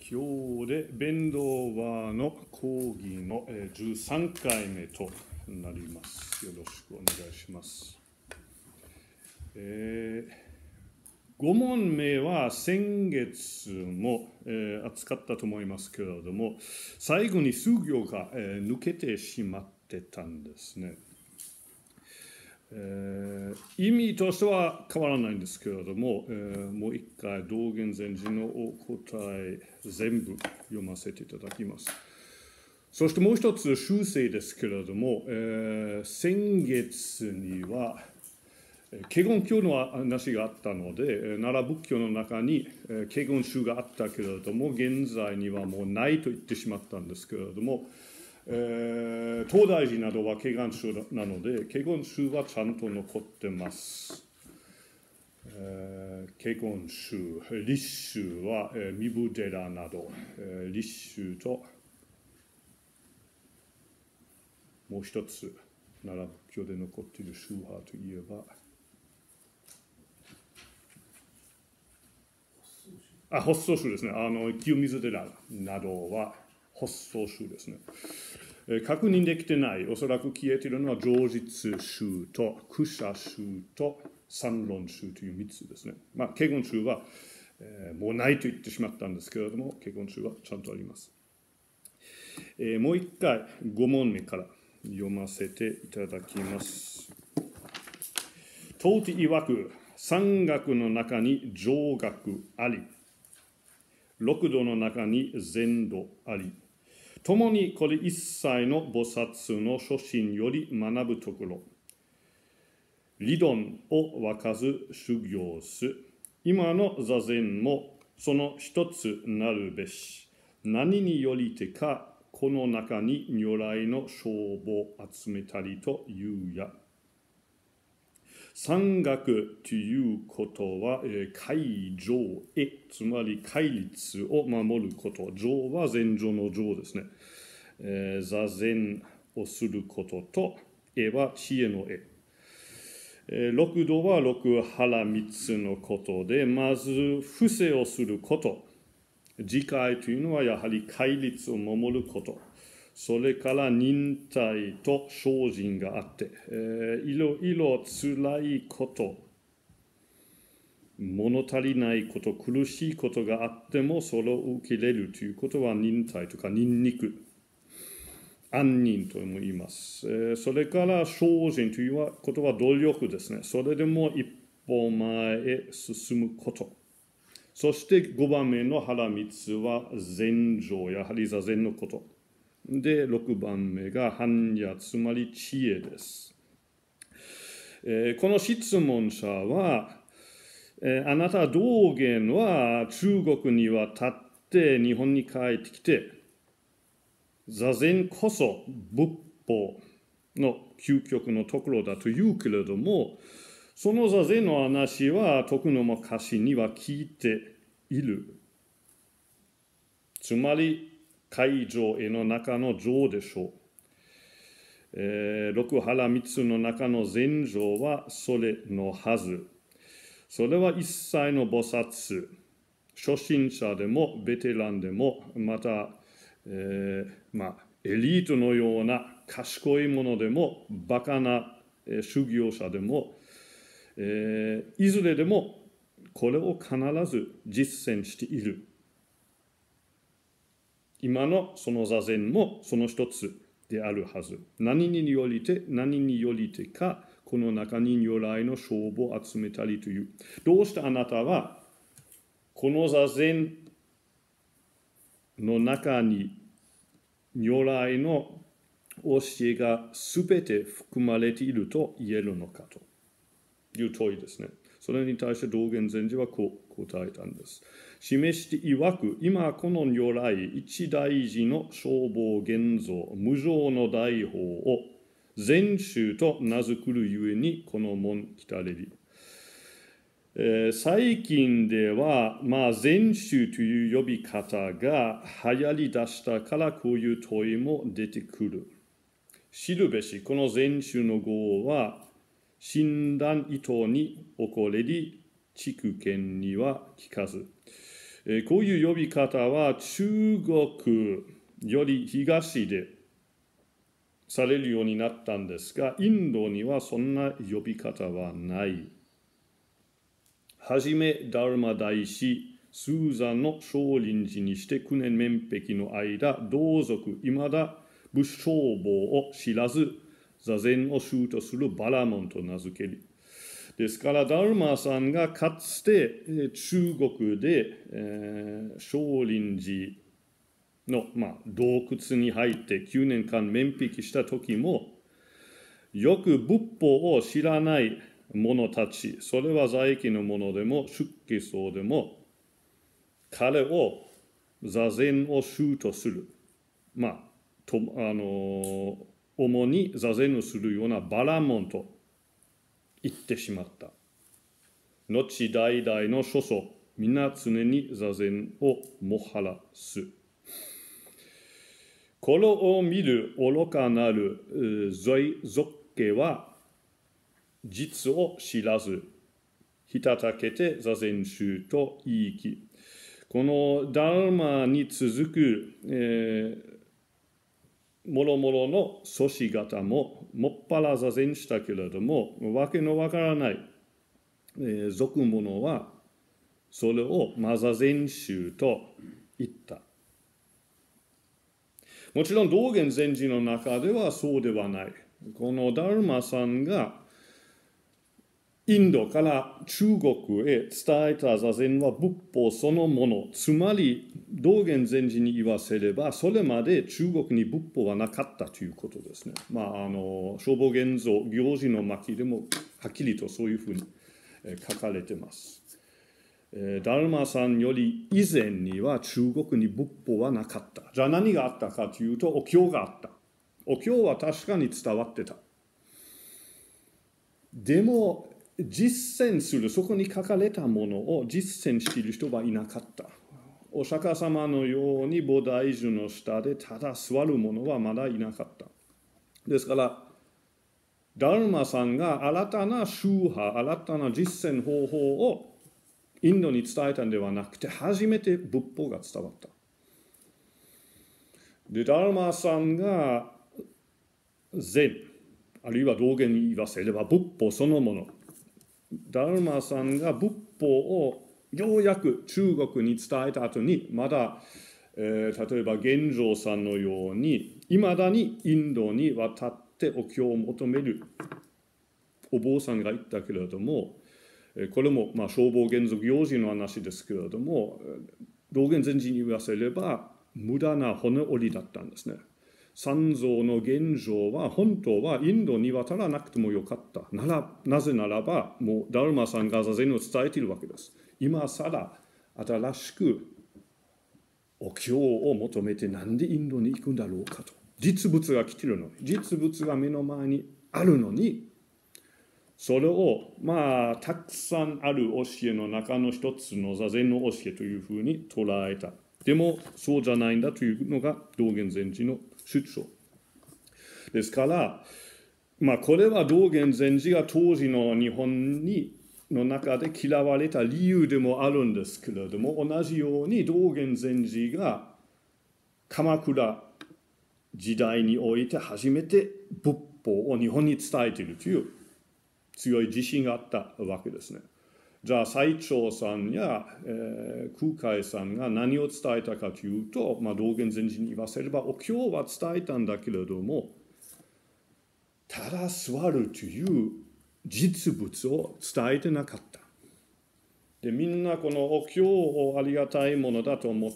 今日で弁道話の講義の13回目となります。よろしくお願いします。5問目は先月も扱ったと思いますけれども、最後に数行が抜けてしまってたんですね。意味としては変わらないんですけれども、もう一回道元禅師のお答え全部読ませていただきます。そしてもう一つ修正ですけれども、先月には華厳教の話があったので、奈良仏教の中に華厳宗があったけれども、現在にはもうないと言ってしまったんですけれども、東大寺などは華厳宗なので、華厳宗はちゃんと残ってます。華厳宗、立宗は壬生寺など、立宗ともう一つ奈良仏教で残っている宗派といえば、発想宗ですね。清水寺などは発想宗ですね。確認できてない、おそらく消えているのは上実宗と苦者宗と三論宗という3つですね。華厳宗は、もうないと言ってしまったんですけれども、華厳宗はちゃんとあります。もう一回5問目から読ませていただきます。東寺曰く、三学の中に上学あり、六度の中に禅度あり、共にこれ一切の菩薩の初心より学ぶところ、理論を分かず修行す。今の座禅もその一つなるべし。何によりてか、この中に如来の称号を集めたりというや。三学ということは、戒定へ、つまり戒律を守ること。定は禅定の定ですね。座禅をすることと、会は知恵の会。六度は六腹三つのことで、まず伏せをすること。自戒というのはやはり戒律を守ること。それから忍耐と精進があって、いろいろ辛いこと、物足りないこと、苦しいことがあってもそれを受け入れるということは忍耐とか忍肉、安忍とも言います。それから精進ということは努力ですね。それでも一歩前へ進むこと。そして5番目の腹三つは禅定、やはり座禅のこと。で、6番目が般若、つまり知恵です。この質問者は、あなた道元は中国に渡って日本に帰ってきて、座禅こそ仏法の究極のところだと言うけれども、その座禅の話は徳の昔には聞いている。つまり、戒定への中の定でしょう。六腹三つの中の禅定はそれのはず。それは一切の菩薩、初心者でもベテランでも、また、エリートのような賢い者でも、バカな修行者でも、いずれでもこれを必ず実践している。今のその座禅もその一つであるはず。何によりてか、この中に如来の称号を集めたりという。どうしてあなたは、この座禅の中に如来の教えがすべて含まれていると言えるのかという問いですね。それに対して道元禅師はこう答えたんです。示して曰く、今この如来一大事の称号現像、無常の大法を禅宗と名付くるゆえにこの門来たれり。最近では、禅宗という呼び方が流行り出したからこういう問いも出てくる。知るべし、この禅宗の号は、親鸞意図に起これり、畜見には聞かず。 こういう呼び方は中国より東でされるようになったんですが、インドにはそんな呼び方はない。はじめダルマ大師スーザンの少林寺にして9年面壁の間、同族いまだ仏商法を知らず座禅を宗とするバラモンと名付ける。ですからダルマさんがかつて中国で、少林寺の、洞窟に入って9年間面壁した時も、よく仏法を知らない者たち、それは在家の者でも出家僧でも、彼を座禅を宗とする、主に座禅をするようなバラモンと言ってしまった。後代々の諸祖、皆常に座禅をもはらす。これを見る愚かなる俗家は実を知らず、ひたたけて座禅宗と言いき、このダルマに続く、もろもろの祖師方ももっぱら座禅したけれども、わけのわからない、俗者はそれを座禅宗と言った。もちろん道元禅師の中ではそうではない。このダルマさんがインドから中国へ伝えた座禅は仏法そのもの。つまり道元禅師に言わせれば、それまで中国に仏法はなかったということですね。正法元蔵行事の巻でもはっきりとそういうふうに書かれています。ダルマさんより以前には中国に仏法はなかった。じゃあ何があったかというと、お経があった。お経は確かに伝わってた。でも実践する、そこに書かれたものを実践している人はいなかった。お釈迦様のように菩提樹の下でただ座る者はまだいなかった。ですからダルマさんが新たな宗派、新たな実践方法をインドに伝えたのではなくて、初めて仏法が伝わった。で、ダルマさんが禅、あるいは道元に言わせれば仏法そのもの。ダルマさんが仏法をようやく中国に伝えた後に、まだ、例えば玄奘さんのように、いまだにインドに渡ってお経を求めるお坊さんがいたけれども、これも正法元俗行事の話ですけれども、道元禅師に言わせれば無駄な骨折りだったんですね。三蔵の玄奘は本当はインドに渡らなくてもよかった。なぜならばもうダルマさんが座禅を伝えているわけです。今更新しくお経を求めてなんでインドに行くんだろうかと。実物が来ているのに、実物が目の前にあるのに、それをたくさんある教えの中の一つの座禅の教えというふうに捉えた。でもそうじゃないんだというのが道元禅師の主張ですから、これは道元禅師が当時の日本の中で嫌われた理由でもあるんですけれども、同じように道元禅師が鎌倉時代において初めて仏法を日本に伝えているという強い自信があったわけですね。じゃあ最澄さんや、空海さんが何を伝えたかというと、道元禅師に言わせればお経は伝えたんだけれども、ただ座るという実物を伝えてなかった。で、みんなこのお経をありがたいものだと思って、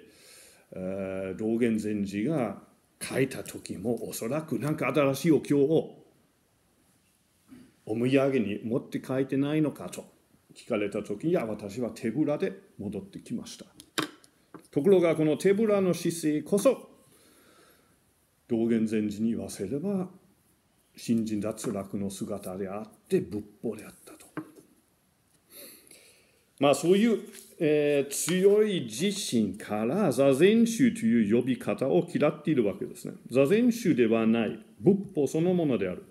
道元禅師が書いた時もおそらく何か新しいお経をお土産に持って帰ってないのかと聞かれた時に、私は手ぶらで戻ってきました。ところがこの手ぶらの姿勢こそ道元禅師に言わせれば信心脱落の姿であって仏法であったと。そういう、強い自信から座禅宗という呼び方を嫌っているわけですね。座禅宗ではない仏法そのものである。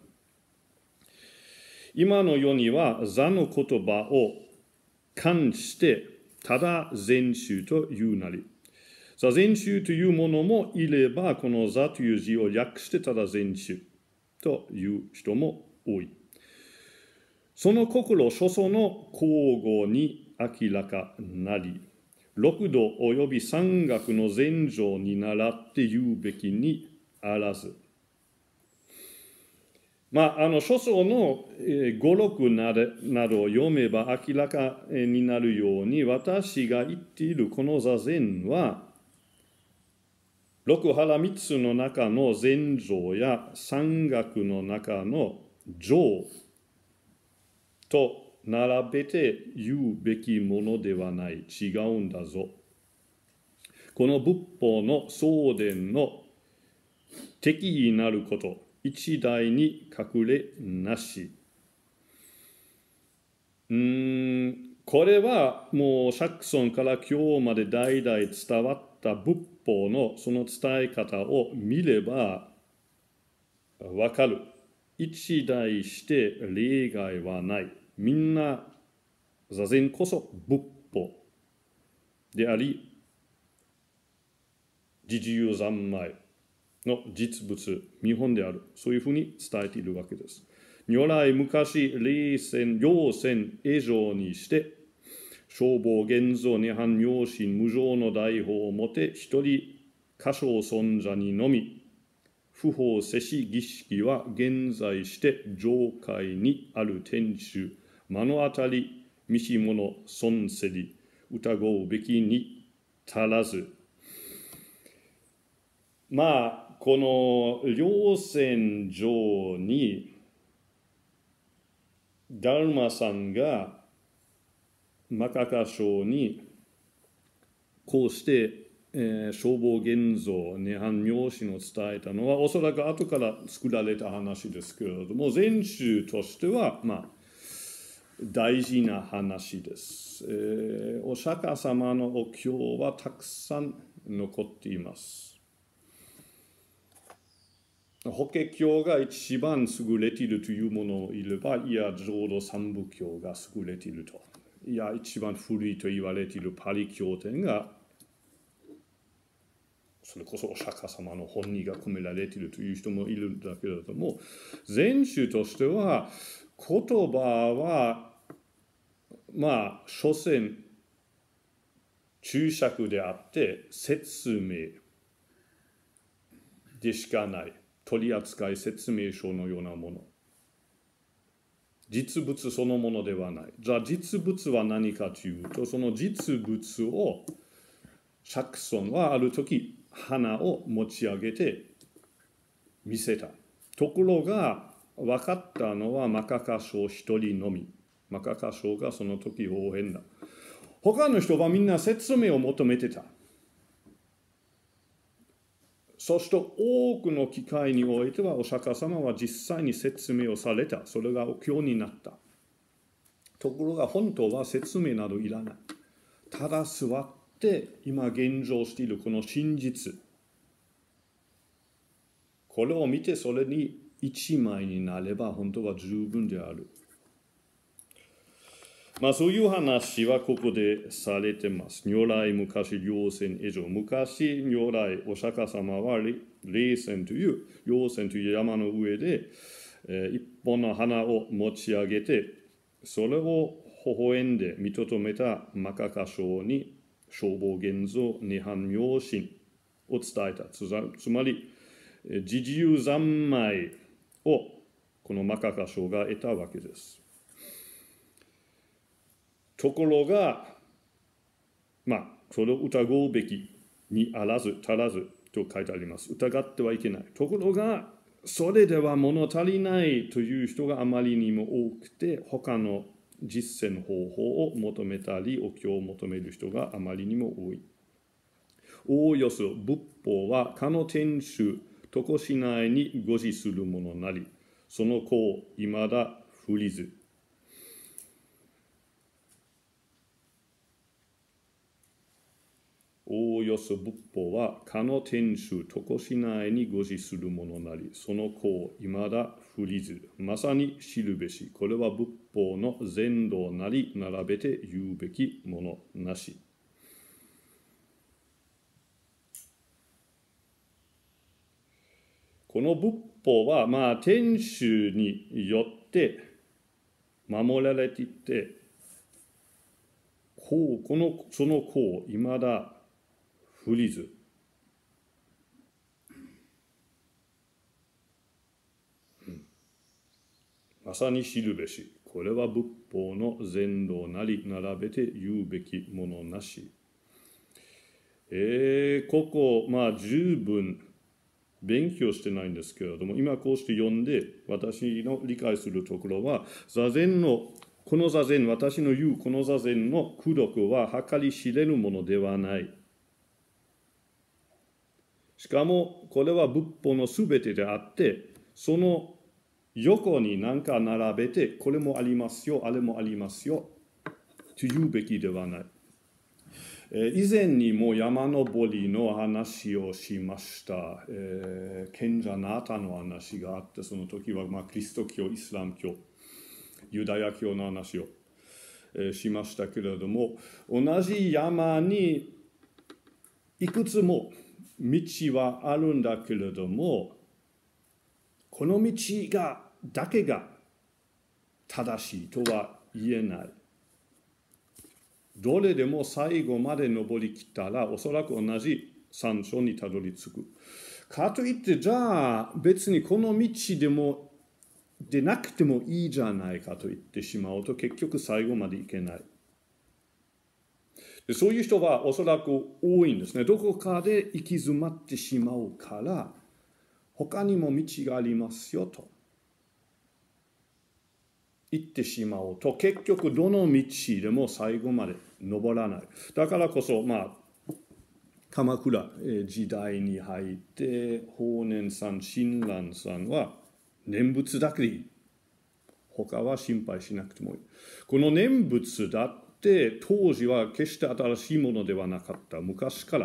今の世には座の言葉を冠してただ禅宗というなり。禅宗というものもいれば、この座という字を略してただ禅宗という人も多い。その心所相の交互に明らかなり、六度及び三学の禅情に倣って言うべきにあらず。諸相の語録などを読めば明らかになるように、私が言っているこの座禅は、六原三つの中の禅情や三学の中の情と並べて言うべきものではない、違うんだぞ。この仏法の送伝の適宜なること、一代に隠れなし。これはもう釈尊から今日まで代々伝わった仏法のその伝え方を見ればわかる。一代して例外はない。みんな座禅こそ仏法であり、自由三昧の実物、見本である。そういうふうに伝えているわけです。如来昔、霊仙、陽仙、会上にして、消防、現像、涅槃、妙心、無常の大法をもて、一人、歌唱尊者にのみ、不法せし儀式は現在して上界にある天主、目の当たり、見し物、尊せり、疑うべきに足らず。この両仙上に、ダルマさんがマカカ書にこうして、消防現像、涅槃妙心を伝えたのはおそらく後から作られた話ですけれども、禅宗としては大事な話です。お釈迦様のお経はたくさん残っています。法華経が一番優れているというものもいれば、いや、浄土三部経が優れていると。いや、一番古いと言われているパリ経典が、それこそお釈迦様の本意が込められているという人もいるんだけれども、禅宗としては、言葉は、所詮、注釈であって、説明でしかない。取扱説明書のようなもの。実物そのものではない。じゃあ実物は何かというと、その実物を釈尊はある時花を持ち上げて見せた。ところが分かったのはマカカ賞一人のみ。マカカ賞がその時応変だ。他の人はみんな説明を求めてた。そして多くの機会においてはお釈迦様は実際に説明をされた。それがお経になった。ところが本当は説明などいらない。ただ座って今現状しているこの真実。これを見てそれに一枚になれば本当は十分である。そういう話はここでされてます。如来昔、霊仙以上。昔、如来、お釈迦様は霊仙という、霊仙という山の上で、一本の花を持ち上げて、それを微笑んで見とどめたマカカ賞に、消防現像、涅槃妙心を伝えた。つまり、自由三昧をこのマカカ賞が得たわけです。ところが、それを疑うべきにあらず、足らずと書いてあります。疑ってはいけない。ところが、それでは物足りないという人があまりにも多くて、他の実践方法を求めたり、お経を求める人があまりにも多い。おおよそ仏法は、かの天主、常しないに護持するものなり、その子をいまだ不利ず。 おおよそ仏法は、かの天守、常しないに護持するものなり、その功、いまだ不利ず、まさに知るべし、これは仏法の全道なり、並べて言うべきものなし。この仏法は、天守によって守られていて、その功、いまだ不利ず。まさに知るべし。これは仏法の全道なり、並べて言うべきものなし。ここ、十分勉強してないんですけれども、今こうして読んで、私の理解するところは、この座禅、私の言うこの座禅の功徳は計り知れるものではない。しかも、これは仏法のすべてであって、その横に何か並べて、これもありますよ、あれもありますよ、と言うべきではない。以前にも山登りの話をしました。賢者ナータの話があって、その時はキリスト教、イスラム教、ユダヤ教の話をしましたけれども、同じ山にいくつも道はあるんだけれども、この道だけが正しいとは言えない。どれでも最後まで登りきったら、おそらく同じ山頂にたどり着く。かといって、じゃあ別にこの道でなくてもいいじゃないかと言ってしまうと、結局最後まで行けない。でそういう人はおそらく多いんですね。どこかで行き詰まってしまうから、他にも道がありますよと言ってしまうと、結局どの道でも最後まで登らない。だからこそ、鎌倉時代に入って、法然さん、親鸞さんは念仏だけでいい。他は心配しなくてもいい。この念仏だって当時は決して新しいものではなかった。昔から、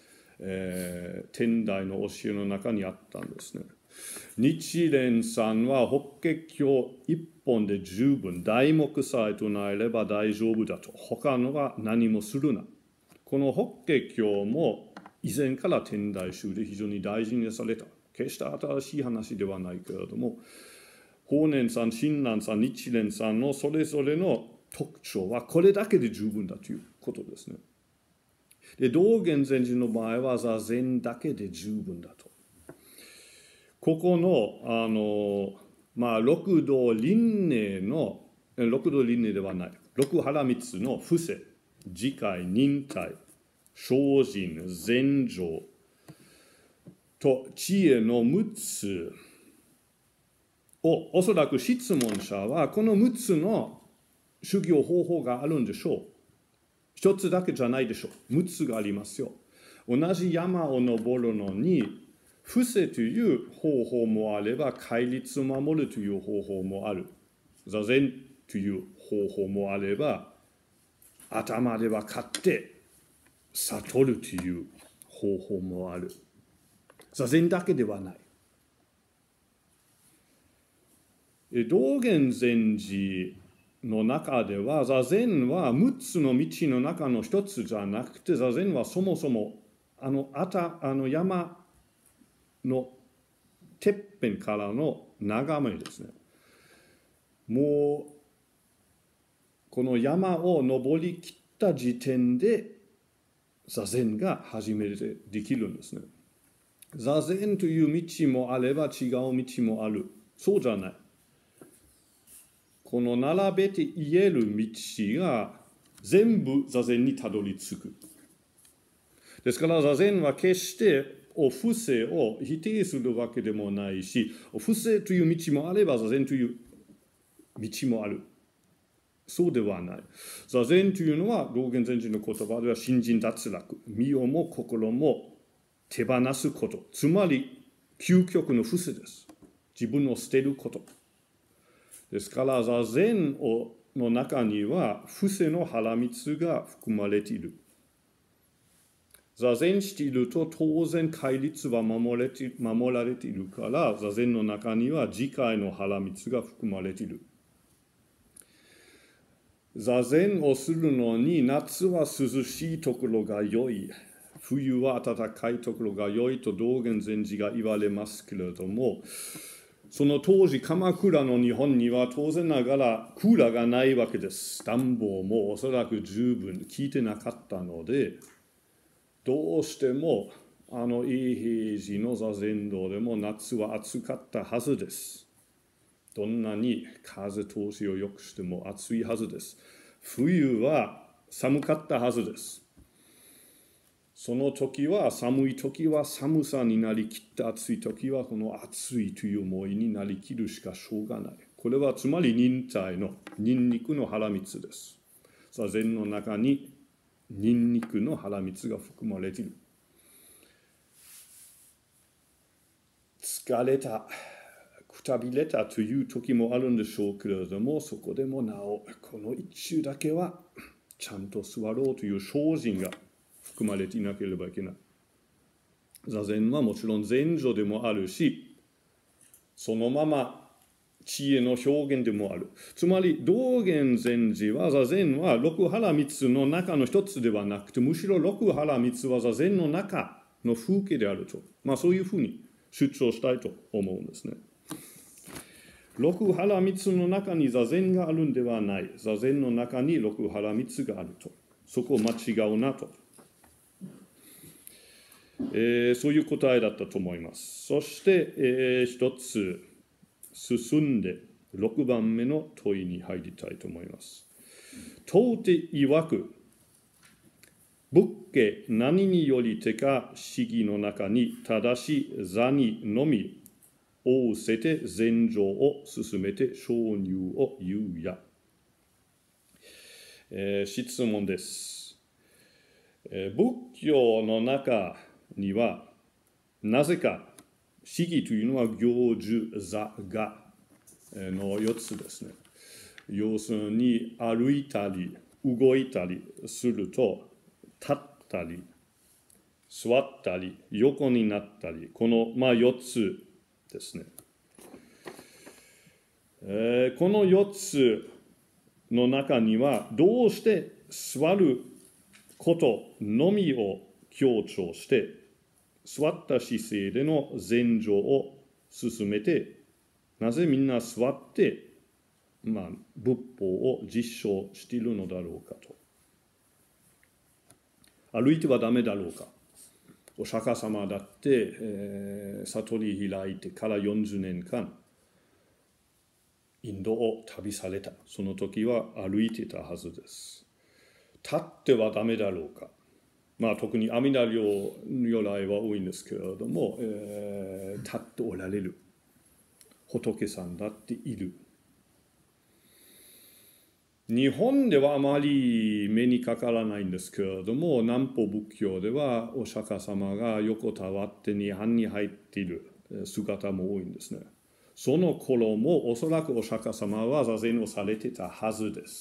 天台の教えの中にあったんですね。日蓮さんは法華経一本で十分、題目さえ唱えれば大丈夫だと。他のは何もするな。この法華経も以前から天台宗で非常に大事にされた。決して新しい話ではないけれども、法然さん、親鸞さん、日蓮さんのそれぞれの特徴はこれだけで十分だということですね。で、道元禅師の場合は座禅だけで十分だと。ここの、六道輪廻ではない、六波羅蜜の伏せ、自戒、忍耐、精進、禅定と知恵の6つを、おそらく質問者はこの6つの修行方法があるんでしょう。一つだけじゃないでしょう。6つがありますよ。同じ山を登るのに、伏せという方法もあれば、戒律を守るという方法もある。座禅という方法もあれば、頭で分かって悟るという方法もある。座禅だけではない。道元禅師の中では、座禅は6つの道の中の一つじゃなくて、座禅はそもそも山のてっぺんからの眺めですね。もうこの山を登りきった時点で座禅が初めてできるんですね。座禅という道もあれば違う道もある。そうじゃない。この並べて言える道が全部座禅にたどり着く。ですから座禅は決して伏せを否定するわけでもないし、伏せという道もあれば座禅という道もある。そうではない。座禅というのは道元禅師の言葉では心身脱落、身をも心も手放すこと、つまり究極の伏せです。自分を捨てること。ですから座禅の中には伏せの波羅蜜が含まれている。 座禅していると当然戒律は守られているから、座禅の中には自戒の腹蜜が含まれている。座禅をするのに夏は涼しいところが良い、冬は暖かいところが良いと道元禅師が言われますけれども、その当時鎌倉の日本には当然ながらクーラーがないわけです。暖房もおそらく十分効いてなかったので、どうしても永平寺の座禅道でも夏は暑かったはずです。どんなに風通しを良くしても暑いはずです。冬は寒かったはずです。その時は寒い時は寒さになりきって、暑い時はこの暑いという思いになりきるしかしょうがない。これはつまり忍耐のニンニクの腹蜜です。座禅の中にニンニクの腹蜜が含まれている。疲れた、くたびれたという時もあるんでしょうけれども、そこでもなおこの一周だけはちゃんと座ろうという精進が含まれていなければいけない。座禅はもちろん禅助でもあるし、そのまま知恵の表現でもある。つまり道元禅師は座禅は六波羅蜜の中の一つではなくて、むしろ六波羅蜜は座禅の中の風景であると、そういうふうに主張したいと思うんですね。六波羅蜜の中に座禅があるんではない。座禅の中に六波羅蜜があると。そこを間違うなと。そういう答えだったと思います。そして、一つ進んで6番目の問いに入りたいと思います。問うて曰く、仏家何によりてか思議の中に正し座にのみ仰せて禅定を進めて承入を言うや。質問です。仏教の中にはなぜか思議というのは行住座がの4つですね。要するに歩いたり動いたりすると立ったり座ったり横になったり、この4つですね。この4つの中にはどうして座ることのみを強調して座った姿勢での禅定を進めて、なぜみんな座って仏法を実証しているのだろうかと。歩いてはダメだろうか。お釈迦様だって、悟り開いてから40年間インドを旅された。その時は歩いてたはずです。立ってはダメだろうか。特に阿弥陀如来は多いんですけれども、立っておられる仏さんだっている。日本ではあまり目にかからないんですけれども、南方仏教ではお釈迦様が横たわって涅槃に入っている姿も多いんですね。その頃もおそらくお釈迦様は座禅をされてたはずです。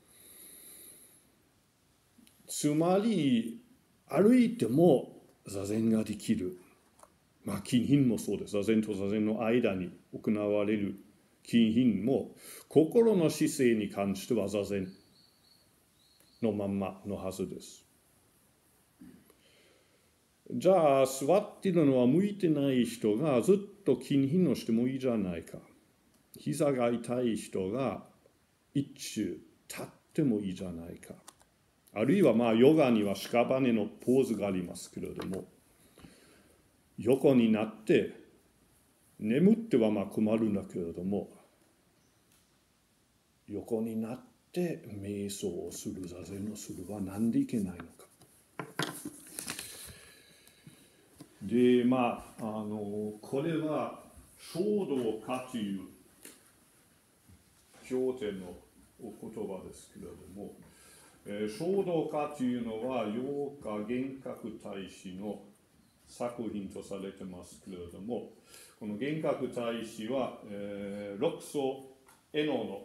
つまり歩いても座禅ができる。近品もそうです。座禅と座禅の間に行われる近品も心の姿勢に関しては座禅のまんまのはずです。じゃあ座っているのは向いてない人がずっと近品をしてもいいじゃないか。膝が痛い人が一中立ってもいいじゃないか。あるいはヨガには屍のポーズがありますけれども、横になって眠っては困るんだけれども、横になって瞑想をする、座禅をするは何でいけないのか。でこれは衝動家という経典のお言葉ですけれども、衝動家というのは陽華幻覚大師の作品とされてますけれども、この幻覚大師は、六祖絵能の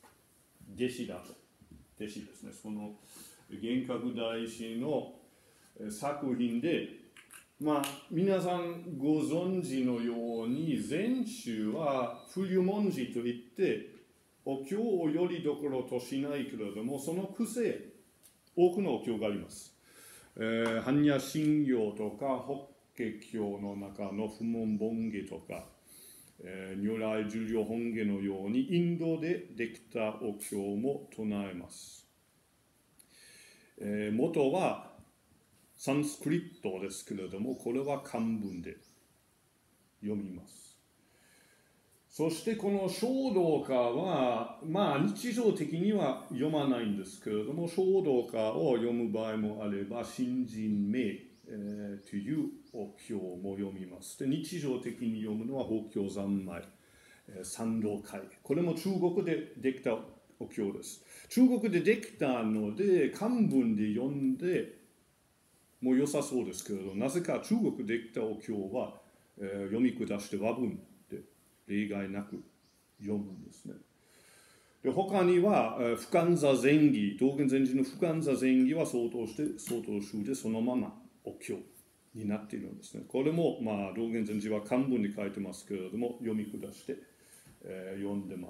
弟子ですね。その幻覚大師の作品で、皆さんご存知のように、禅宗は冬文字といって、お経をよりどころとしないけれども、その癖、多くのお経があります。般若心経とか、法華経の中の不問梵下とか、如来十両本下のように、インドでできたお経も唱えます。元はサンスクリットですけれども、これは漢文で読みます。そしてこの唱道歌は、日常的には読まないんですけれども、唱道歌を読む場合もあれば、心人名、というお経も読みます。で、日常的に読むのは法経三昧、三道会。これも中国でできたお経です。中国でできたので、漢文で読んでも良さそうですけれど、なぜか中国でできたお経は、読み下して和文で例外なく読むんですね。で、他には、不完座禅儀、道元禅師の不完座禅儀は相当集でそのままお経になっているんですね。これも、道元禅師は漢文に書いてますけれども、読み下して、読んでます。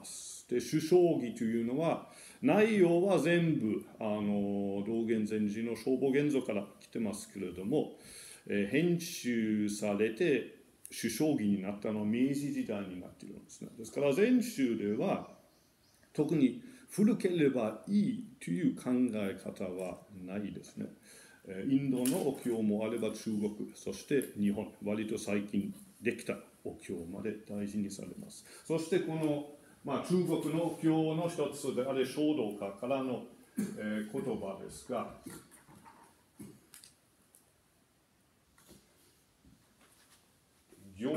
で、主将儀というのは、内容は全部、道元禅師の正法元祖から来てますけれども、編集されて、主将儀になったのは明治時代になっているんですね。ですから、禅宗では、特に古ければいいという考え方はないですね。インドのお経もあれば中国、そして日本、割と最近できたお経まで大事にされます。そしてこの、中国のお経の一つである唱道歌からの、言葉ですが、行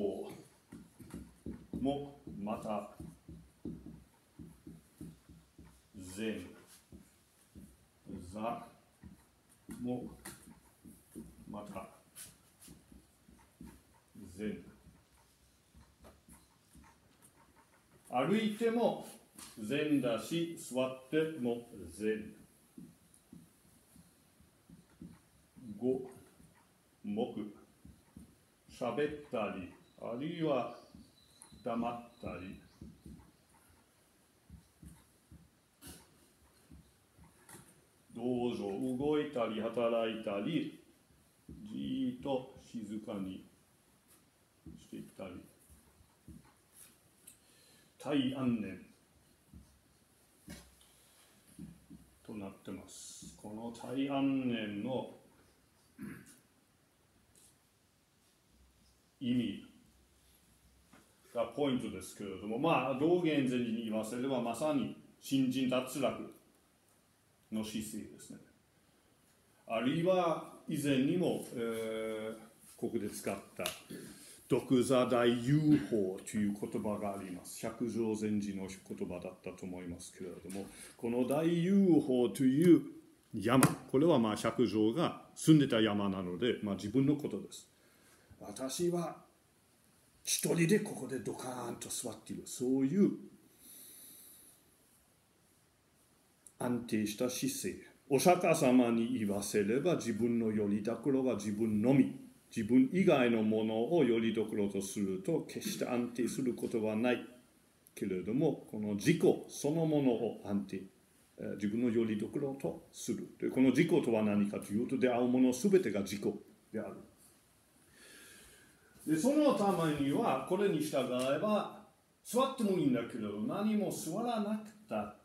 もまた禅、座もまた禅。歩いても禅だし、座っても禅。語、目、喋ったり、あるいは黙ったり、どうぞ動いたり働いたり、じーっと静かにしていったり、大安念となってます。この大安念の意味がポイントですけれども、道元禅師に言わせればまさに新人脱落の姿勢ですね。あるいは以前にも、ここで使った独座大遊法という言葉があります。百丈禅師の言葉だったと思いますけれども、この大遊法という山、これは百丈が住んでた山なので、自分のことです。私は一人でここでドカーンと座っている、そういう安定した姿勢。お釈迦様に言わせれば、自分のよりどころは自分のみ、自分以外のものをよりどころとすると決して安定することはないけれども、この自己そのものを安定、自分のよりどころとする。で、この自己とは何かというと、出会うものすべてが自己である。で、そのためには、これに従えば、座ってもいいんだけれど、何も座らなくたって、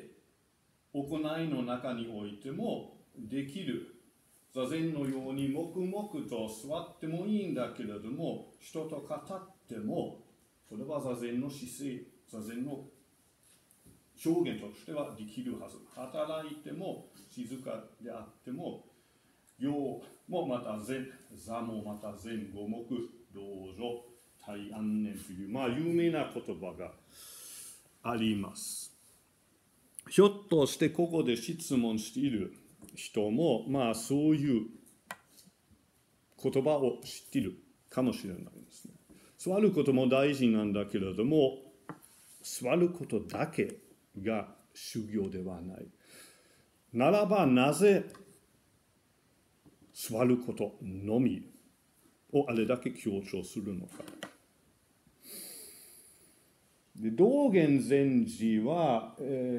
行いの中においてもできる。座禅のように黙々と座ってもいいんだけれども、人と語っても、それは座禅の姿勢、座禅の表現としてはできるはず。働いても静かであっても、行もまた禅、座もまた禅、五目、道場、大安念という、有名な言葉があります。ひょっとしてここで質問している人も、そういう言葉を知っているかもしれないですね。座ることも大事なんだけれども、座ることだけが修行ではない。ならばなぜ座ることのみをあれだけ強調するのか。で道元禅師は、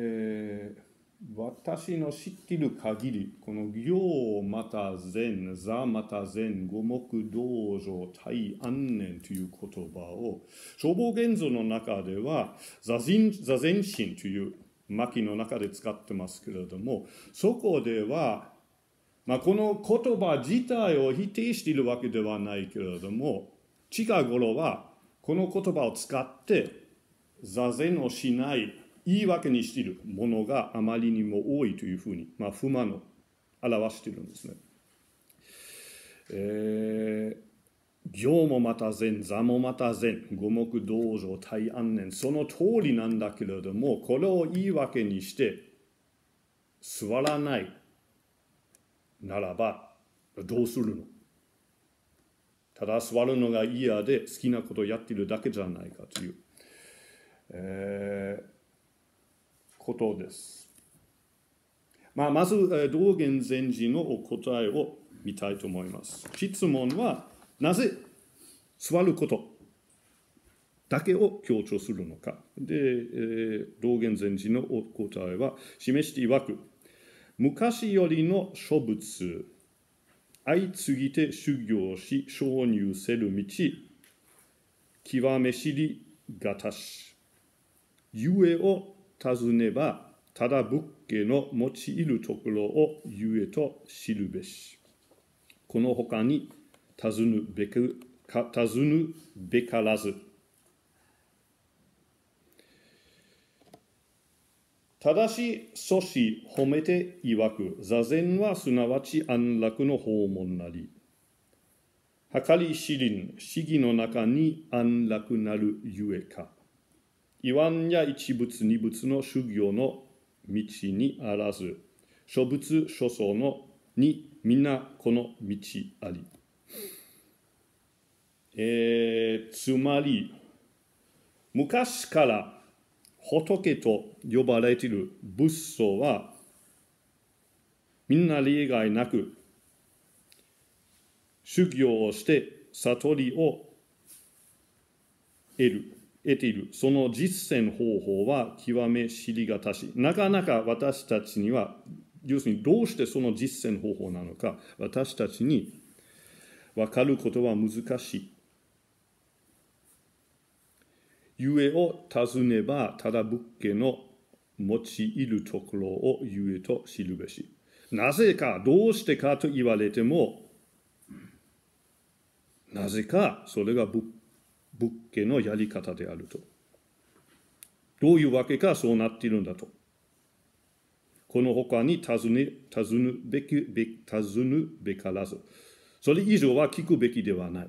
私の知っている限り、この行また禅、座また禅、五目道場、大安念という言葉を、消防現像の中では座禅心という巻の中で使ってますけれども、そこでは、この言葉自体を否定しているわけではないけれども、近頃はこの言葉を使って座禅をしない言い訳にしているものがあまりにも多いというふうに、不満を表しているんですね。行もまた禅、座もまた禅、五目道場、大安念、その通りなんだけれども、これを言い訳にして座らないならばどうするの？ただ座るのが嫌で好きなことをやっているだけじゃないかという、ことです。まず道元禅師の答えを見たいと思います。質問はなぜ座ることだけを強調するのか。で、道元禅師の答えは示して曰く、昔よりの諸仏、相次ぎて修行し承入せる道、極め知りがたし、ゆえを尋ねば、ただ仏家の用いるところをゆえと知るべし。この他に尋ぬべからず。ただし、祖師褒めて曰く、座禅はすなわち安楽の訪問なり、計り知りん、思議の中に安楽なるゆえか。言わんや一仏二仏の修行の道にあらず、諸仏諸相のに皆この道あり。つまり、昔から仏と呼ばれている仏祖は、みんな例外なく、修行をして悟りを得ている。その実践方法は極め知りがたし、なかなか私たちには、要するにどうしてその実践方法なのか、私たちに分かることは難しい。ゆえを尋ねば、ただ仏家の用いるところをゆえと知るべし。なぜか、どうしてかと言われても、なぜかそれが仏家のやり方であると。どういうわけかそうなっているんだと。この他に尋ぬべからず。それ以上は聞くべきではない。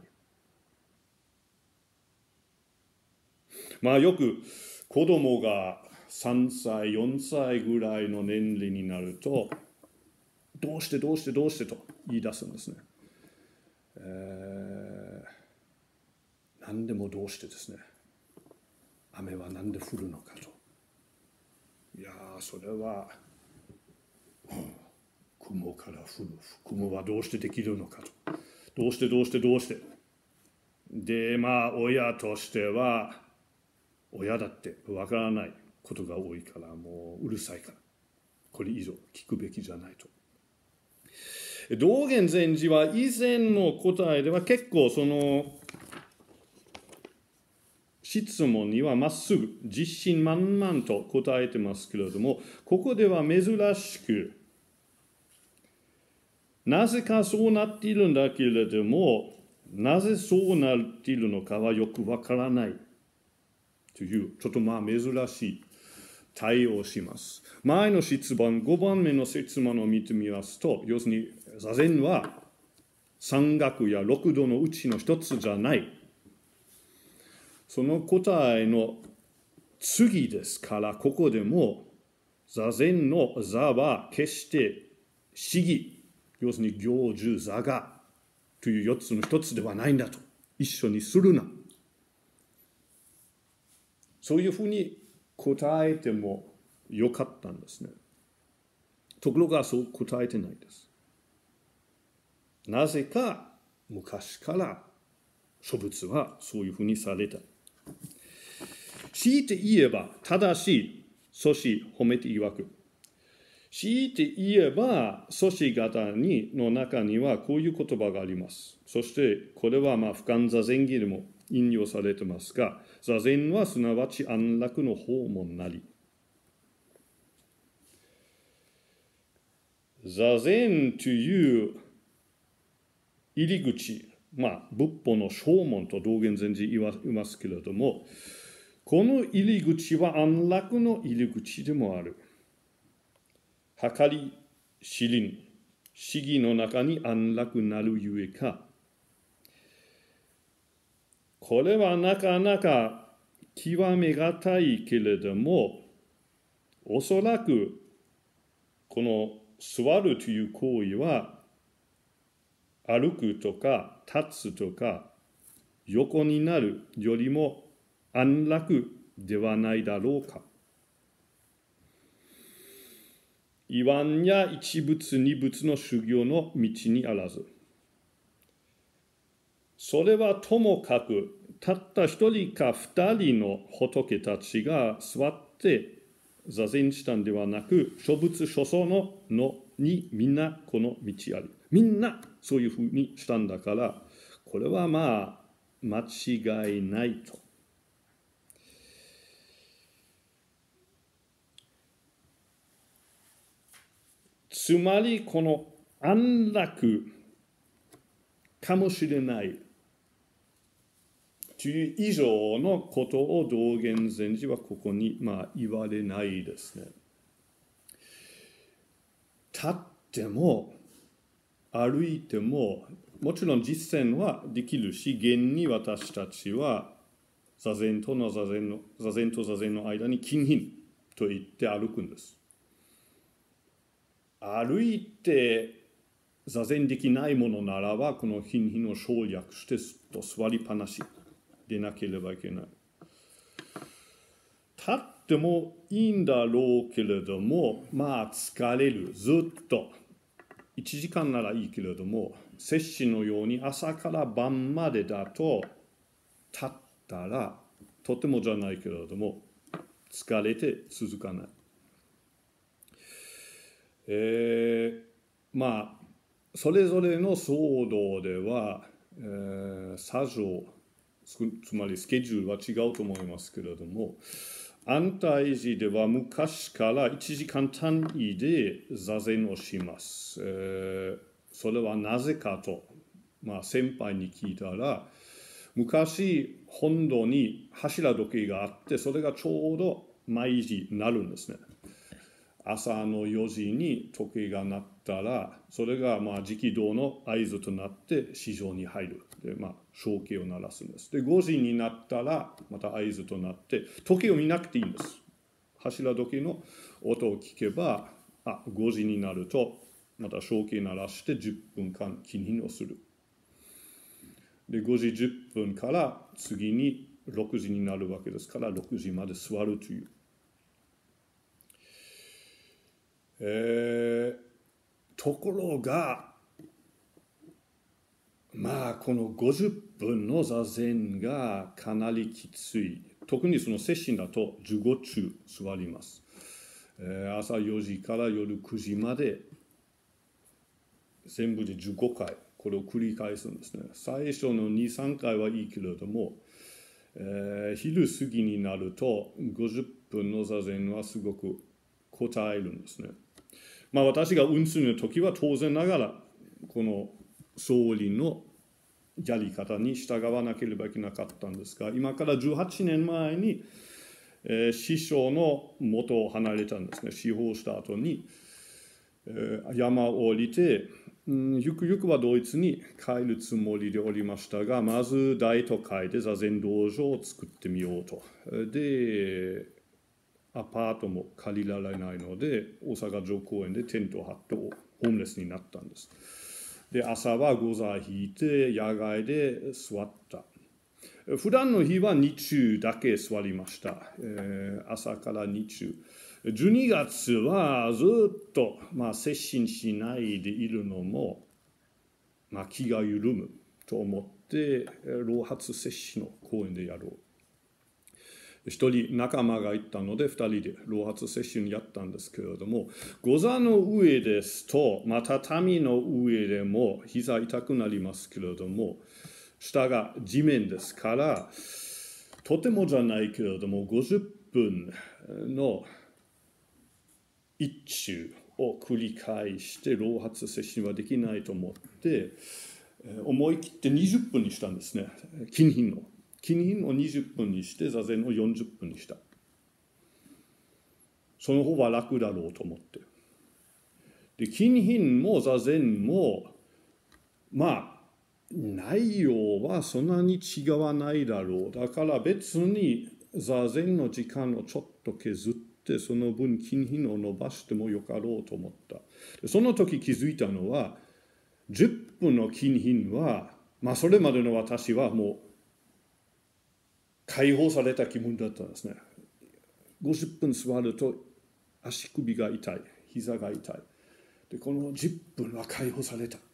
よく子供が3歳、4歳ぐらいの年齢になると、どうしてと言い出すんですね。何でもどうしてですね。雨は何で降るのかと。いやそれは、雲から降る。雲はどうしてできるのかと。どうして。で、親としては、親だってわからないことが多いから、もううるさいから。これ以上聞くべきじゃないと。道元禅師は以前の答えでは結構その質問にはまっすぐ自信満々と答えてますけれども、ここでは珍しくなぜかそうなっているんだけれども、なぜそうなっているのかはよくわからないというちょっと珍しい対応をします。前の質問、5番目の質問を見てみますと、要するに座禅は三学や六度のうちの一つじゃない。その答えの次ですから、ここでも座禅の座は決して思議、要するに行住座がという4つの一つではないんだと。一緒にするな。そういうふうに答えてもよかったんですね。ところがそう答えてないです。 なぜか昔から諸仏はそういうふうにされた。強いて言えば正しい、祖師褒めて曰く。強いて言えば祖師方の中にはこういう言葉があります。そしてこれは不完座禅儀でも引用されてますが、座禅はすなわち安楽の訪問なり。座禅という入り口、仏法の正門と道元禅師言いますけれども、この入り口は安楽の入り口でもある。計り知りに、思議の中に安楽なるゆえか。これはなかなか極めがたいけれども、おそらくこの座るという行為は、歩くとか立つとか横になるよりも安楽ではないだろうか。言わんや一仏二仏の修行の道にあらず。それはともかくたった一人か二人の仏たちが座って座禅したんではなく、諸仏諸祖のにみんなこの道あり。みんなそういうふうにしたんだから、これは間違いないと。つまりこの安楽かもしれないという以上のことを道元禅師はここに言われないですね。立っても歩いてももちろん実践はできるし、現に私たちは座禅と座禅の間に近品と言って歩くんです。歩いて座禅できないものならば、この近品を省略してずっと座りっぱなしでなければいけない。立ってもいいんだろうけれども、疲れる。ずっと1時間ならいいけれども、摂氏のように朝から晩までだと立ったらとてもじゃないけれども疲れて続かない。それぞれの騒動では、作業、つまりスケジュールは違うと思いますけれども、安泰寺では昔から1時間単位で座禅をします。それはなぜかと、先輩に聞いたら、昔本堂に柱時計があって、それがちょうど毎時なるんですね。朝の4時に時計が鳴ったら、それが直道の合図となって市場に入る。で、正気を鳴らすんです。で、5時になったらまた合図となって、時計を見なくていいんです。柱時計の音を聞けば、5時になるとまた正気を鳴らして10分間禁品をする。で、5時10分から次に6時になるわけですから、6時まで座るという。ところがこの50分の座禅がかなりきつい。特にその摂心だと15中座ります。朝4時から夜9時まで全部で15回これを繰り返すんですね。最初の 2,3 回はいいけれども、昼過ぎになると50分の座禅はすごく答えるんですね。私が運する時は当然ながらこの僧侶のやり方に従わなければいけなかったんですが、今から18年前に、師匠の元を離れたんですね。司法した後に、山を降りて、ゆくゆくはドイツに帰るつもりでおりましたが、まず大都会で座禅道場を作ってみようと。でアパートも借りられないので、大阪城公園でテントを張ってホームレスになったんです。で、朝はゴザ引いて野外で座った。普段の日は日中だけ座りました。朝から日中。12月はずっと、接心しないでいるのも、 気が緩むと思って老髪摂取の講演でやろう。一人仲間がいたので2人で老髪摂取にやったんですけれども、ゴザの上ですと、畳の上でも膝痛くなりますけれども、下が地面ですから、とてもじゃないけれども50分の一周を繰り返して老髪摂取はできないと思って、思い切って20分にしたんですね。金品を20分にして座禅を40分にした。その方が楽だろうと思って。で、金品も座禅も内容はそんなに違わないだろう。だから別に座禅の時間をちょっと削ってその分金品を伸ばしてもよかろうと思った。でその時気づいたのは、10分の金品はそれまでの私はもう解放された気分だったんですね。50分座ると足首が痛い、膝が痛い。で、この10分は解放された。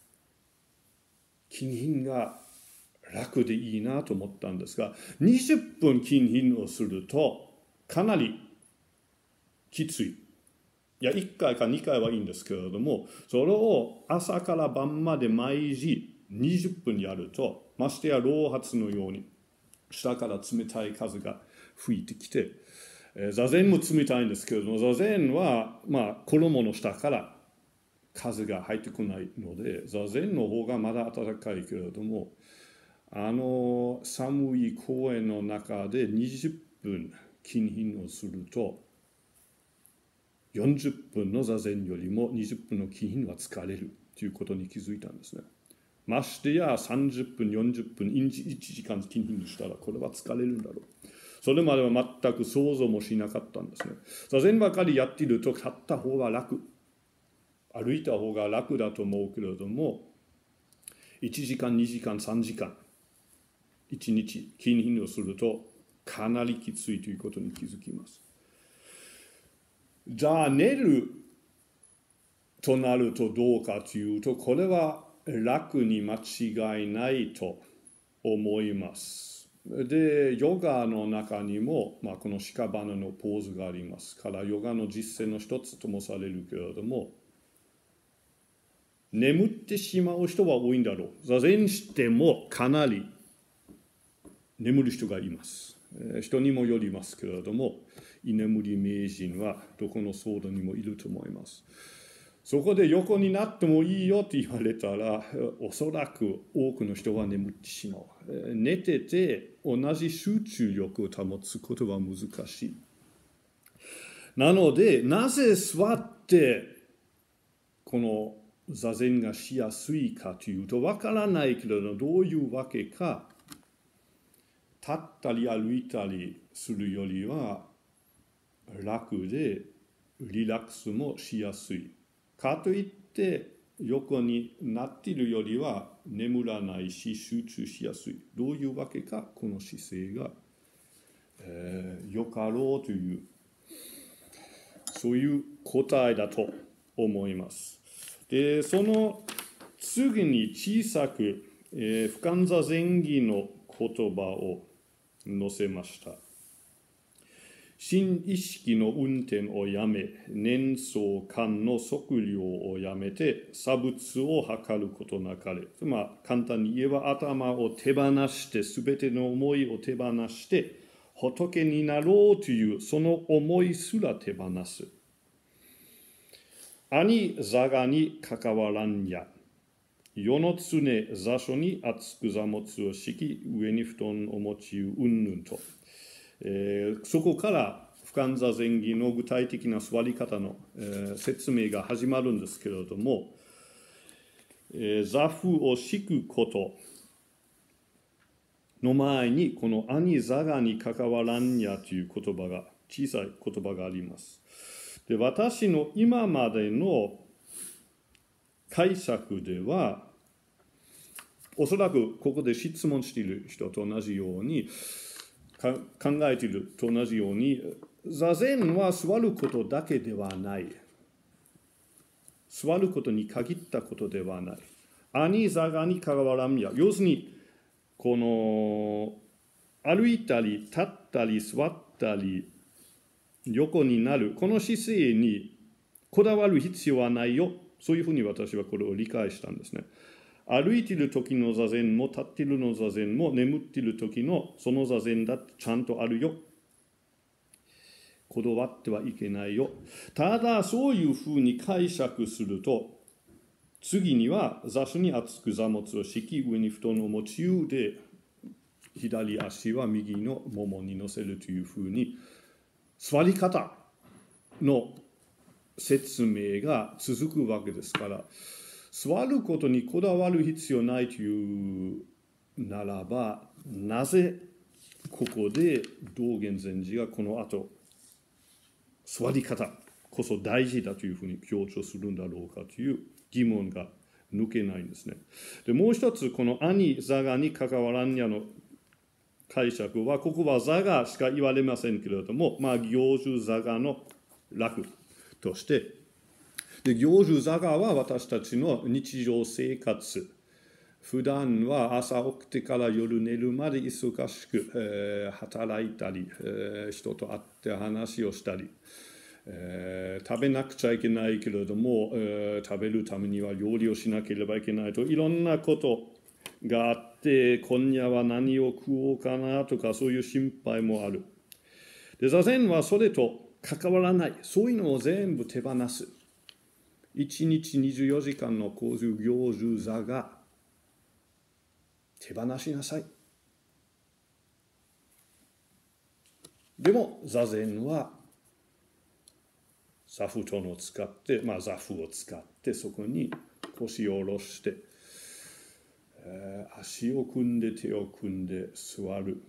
金品が楽でいいなと思ったんですが、20分金品をするとかなりきつい。いや、1回か2回はいいんですけれども、それを朝から晩まで毎日20分やると、ましてや老髪のように下から冷たい風が吹いてきて、座禅も冷たいんですけれども、座禅は衣の下から風が入ってこないので、座禅の方がまだ暖かいけれども、寒い公園の中で20分金品をすると、40分の座禅よりも20分の金品は疲れるということに気づいたんですね。ましてや30分、40分、1時間金品にしたらこれは疲れるんだろう。それまでは全く想像もしなかったんですね。座禅ばかりやっていると立った方が楽、歩いた方が楽だと思うけれども、1時間、2時間、3時間、1日金品をするとかなりきついということに気づきます。じゃあ寝るとなるとどうかというと、これは楽に間違いないと思います。で、ヨガの中にも、この屍のポーズがありますから、ヨガの実践の一つともされるけれども、眠ってしまう人は多いんだろう。座禅してもかなり眠る人がいます。人にもよりますけれども、居眠り名人はどこの僧侶にもいると思います。そこで横になってもいいよと言われたら、おそらく多くの人は眠ってしまう。寝てて同じ集中力を保つことは難しい。なので、なぜ座ってこの座禅がしやすいかというと、わからないけれどどういうわけか、立ったり歩いたりするよりは楽でリラックスもしやすい。かといって横になっているよりは眠らないし集中しやすい。どういうわけか、この姿勢が、よかろうという、そういう答えだと思います。で、その次に小さく、不感座禅儀の言葉を載せました。心意識の運転をやめ、念想感の測量をやめて、差物を測ることなかれ。簡単に言えば頭を手放して、すべての思いを手放して、仏になろうというその思いすら手放す。兄座がに関わらんや。世の常座所に厚く座物を敷き、上に布団を持ちうんぬんと。そこから不感座禅儀の具体的な座り方の、説明が始まるんですけれども、座布を敷くことの前にこの兄座がに関わらんやという言葉が、小さい言葉があります。で、私の今までの解釈では、おそらくここで質問している人と同じように考えていると同じように、座禅は座ることだけではない。座ることに限ったことではない。 兄座がにかわらんや。要するに、この、歩いたり、立ったり、座ったり、横になる、この姿勢にこだわる必要はないよ。そういうふうに私はこれを理解したんですね。歩いている時の座禅も、立っているの座禅も、眠っている時のその座禅だってちゃんとあるよ。こだわってはいけないよ。ただ、そういうふうに解釈すると、次には座主に厚く座物を敷き、上に布団を持ちうで、左足は右のももに乗せるというふうに、座り方の説明が続くわけですから、座ることにこだわる必要ないというならば、なぜここで道元禅師がこの後、座り方こそ大事だというふうに強調するんだろうかという疑問が抜けないんですね。で、もう一つ、この兄座がに関わらんやの解釈は、ここは座がしか言われませんけれども、行住座がの楽として、で、行住座がは私たちの日常生活、普段は朝起きてから夜寝るまで忙しく、働いたり、人と会って話をしたり、食べなくちゃいけないけれども、食べるためには料理をしなければいけないといろんなことがあって、今夜は何を食おうかなとかそういう心配もある。で、座禅はそれと関わらない。そういうのを全部手放す。1日24時間の行住行住座が手放しなさい。でも座禅は座布団を使って、座布を使ってそこに腰を下ろして、足を組んで手を組んで座る。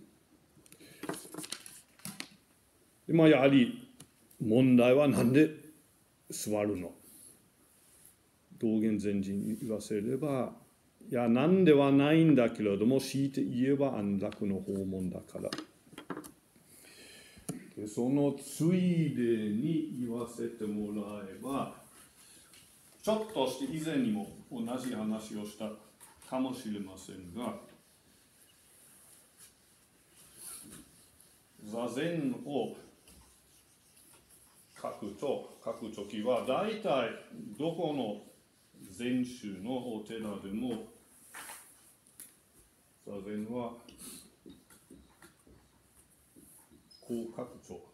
で、やはり問題はなんで座るの？道元禅師に言わせれば、いや、なんではないんだけれども、強いて言えば安楽の訪問だから。で、そのついでに言わせてもらえば、ちょっとして以前にも同じ話をしたかもしれませんが、座禅を書くときは、大体どこの禅宗のお寺でも、座禅はこう書くと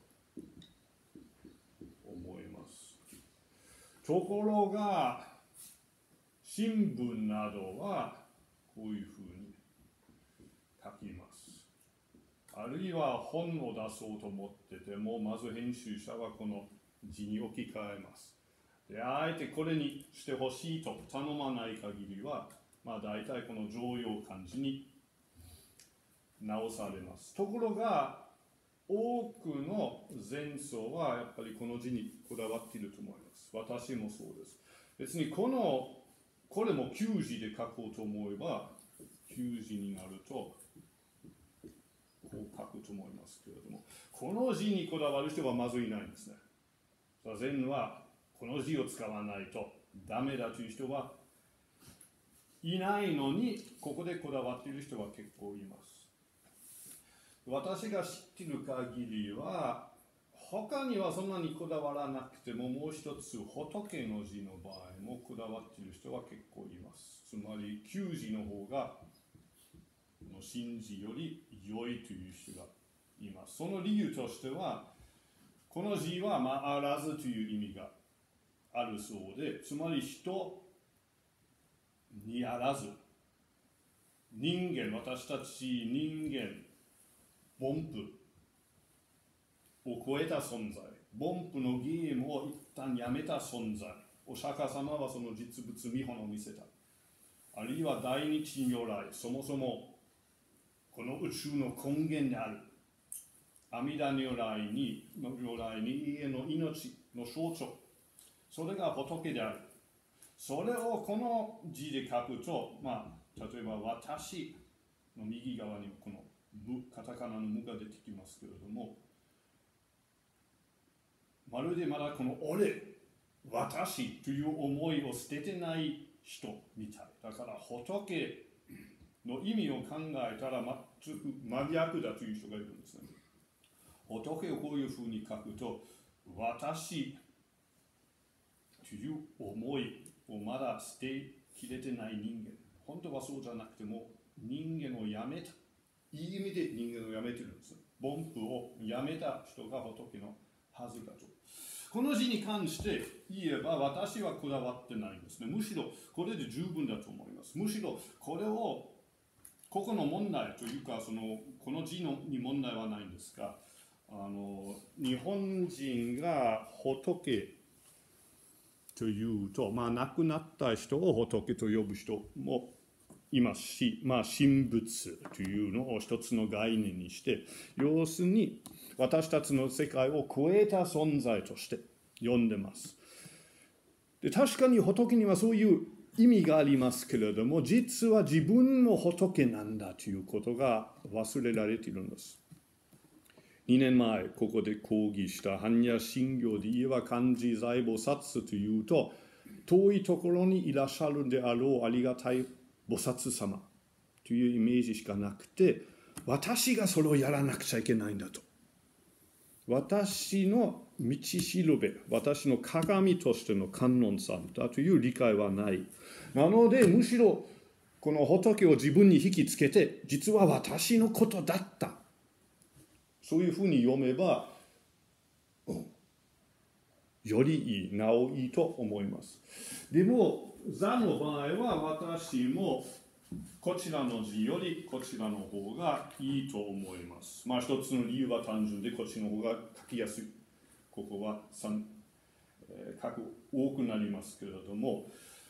思います。ところが、新聞などはこういうふうに書きます。あるいは本を出そうと思ってても、まず編集者はこの字に置き換えます。で、あえてこれにしてほしいと頼まない限りは、大体この常用漢字に直されます。ところが、多くの禅僧はやっぱりこの字にこだわっていると思います。私もそうです。別にこれも旧字で書こうと思えば、旧字になると、こう書くと思いますけれども、この字にこだわる人はまずいないんですね。禅はこの字を使わないとダメだという人はいないのに、ここでこだわっている人は結構います。私が知っている限りは、他にはそんなにこだわらなくても、もう一つ仏の字の場合もこだわっている人は結構います。つまり旧字の方が新字より良いという人がいます。その理由としては、この字はあらずという意味があるそうで、つまり人にあらず、人間、私たち人間、凡夫を超えた存在、凡夫のゲームを一旦やめた存在、お釈迦様はその実物見本を見せた。あるいは大日如来、そもそもこの宇宙の根源である阿弥陀如来に永遠の命の象徴、それが仏である。それをこの字で書くと、例えば私の右側にこのカタカナの無が出てきますけれども、まるでまだこの俺、私という思いを捨ててない人みたい。だから仏の意味を考えたら全く真逆だという人がいるんですね。仏をこういうふうに書くと、私という思いをまだ捨てきれてない人間。本当はそうじゃなくても、人間をやめた。いい意味で人間をやめてるんです。凡夫をやめた人が仏のはずだと。この字に関して言えば、私はこだわってないんですね。むしろこれで十分だと思います。むしろこれを、ここの問題というか、この字に問題はないんですが、日本人が仏というと、亡くなった人を仏と呼ぶ人もいますし、神仏というのを一つの概念にして、要するに私たちの世界を超えた存在として呼んでます。で、確かに仏にはそういう意味がありますけれども、実は自分も仏なんだということが忘れられているんです。2年前、ここで講義した般若心経で言えば漢字財菩薩というと、遠いところにいらっしゃるであろうありがたい菩薩様というイメージしかなくて、私がそれをやらなくちゃいけないんだと。私の道しるべ、私の鏡としての観音さんだという理解はない。なので、むしろこの仏を自分に引きつけて、実は私のことだった。そういうふうに読めば、よりいい、なおいいと思います。でも、座の場合は私もこちらの字よりこちらの方がいいと思います。一つの理由は単純で、こっちの方が書きやすい。ここは書く多くなりますけれども、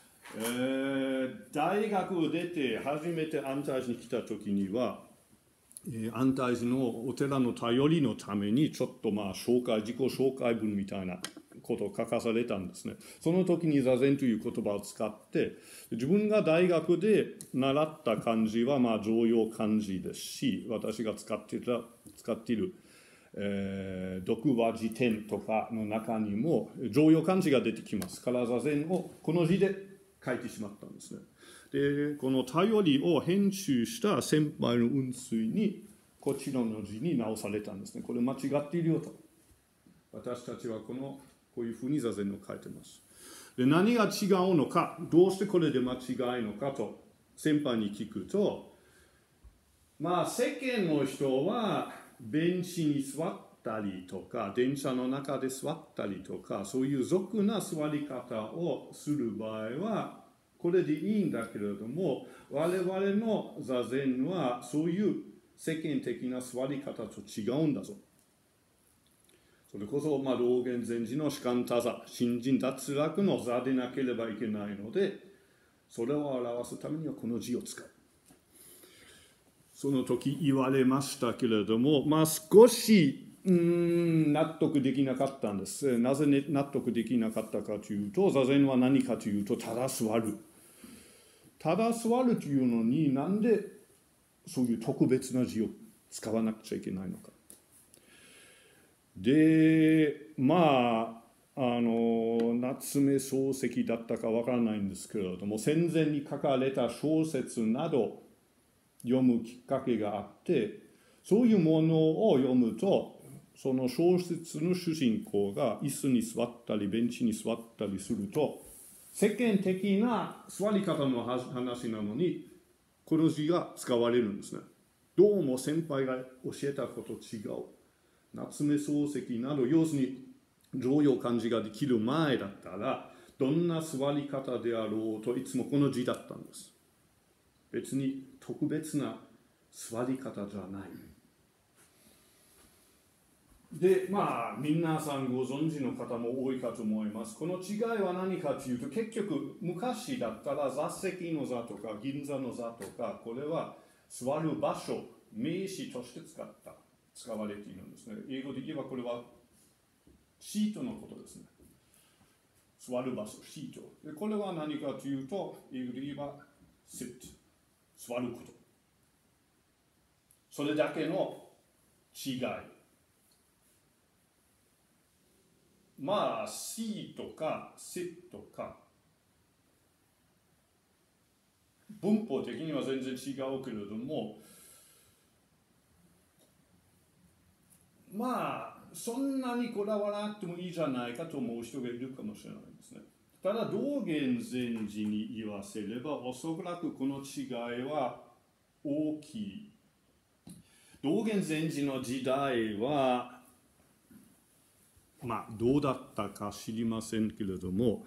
大学を出て初めて安泰寺に来た時には、安泰寺のお寺の頼りのためにちょっと自己紹介文みたいなことを書かされたんですね。その時に座禅という言葉を使って、自分が大学で習った漢字は常用漢字ですし、私が使っている、読話辞典とかの中にも常用漢字が出てきますから、座禅をこの字で書いてしまったんですね。で、この頼りを編集した先輩の雲水にこちらの字に直されたんですね。これ間違っているよと。私たちはこういうふうに座禅を書いてます。で、何が違うのか、どうしてこれで間違いのかと先輩に聞くと、世間の人はベンチに座ったりとか、電車の中で座ったりとか、そういう俗な座り方をする場合は、これでいいんだけれども、我々の座禅はそういう世間的な座り方と違うんだぞ。それこそ、道元禅師の士官多座、新人脱落の座でなければいけないので、それを表すためにはこの字を使う。その時言われましたけれども、少し納得できなかったんです。なぜ納得できなかったかというと、座禅は何かというと、ただ座る。ただ座るというのに、なんでそういう特別な字を使わなくちゃいけないのか。で、夏目漱石だったかわからないんですけれども、戦前に書かれた小説など読むきっかけがあって、そういうものを読むと、その小説の主人公が椅子に座ったりベンチに座ったりすると、世間的な座り方の話なのに、この字が使われるんですね。どうも先輩が教えたこと違う。夏目漱石など、要するに常用漢字ができる前だったら、どんな座り方であろうといつもこの字だったんです。別に特別な座り方じゃない。で、皆さんご存知の方も多いかと思います。この違いは何かというと、結局昔だったら座席の座とか銀座の座とか、これは座る場所、名詞として使われているんですね。英語で言えばこれはシートのことですね。座る場所、シート。で、これは何かというと、英語で言えば sit、座ること。それだけの違い。シーとか sit とか文法的には全然違うけれども、まあそんなにこだわらなくてもいいじゃないかと思う人がいるかもしれないですね。ただ道元禅師に言わせれば、おそらくこの違いは大きい。道元禅師の時代はまあどうだったか知りませんけれども、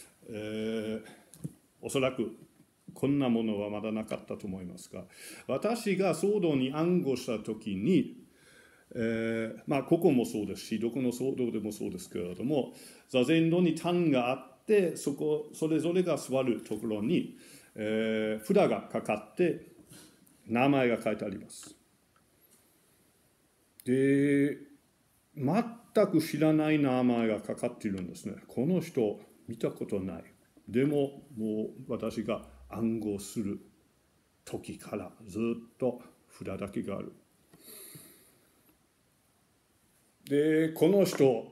おそらくこんなものはまだなかったと思いますが、私が騒動に暗号した時に、まあここもそうですし、どこの騒動でもそうですけれども、座禅堂に壇があって、それぞれが座るところに、札がかかって名前が書いてあります。で、全く知らない名前がかかっているんですね。この人見たことない。でももう私が暗号する時からずっと札だけがある。で、この人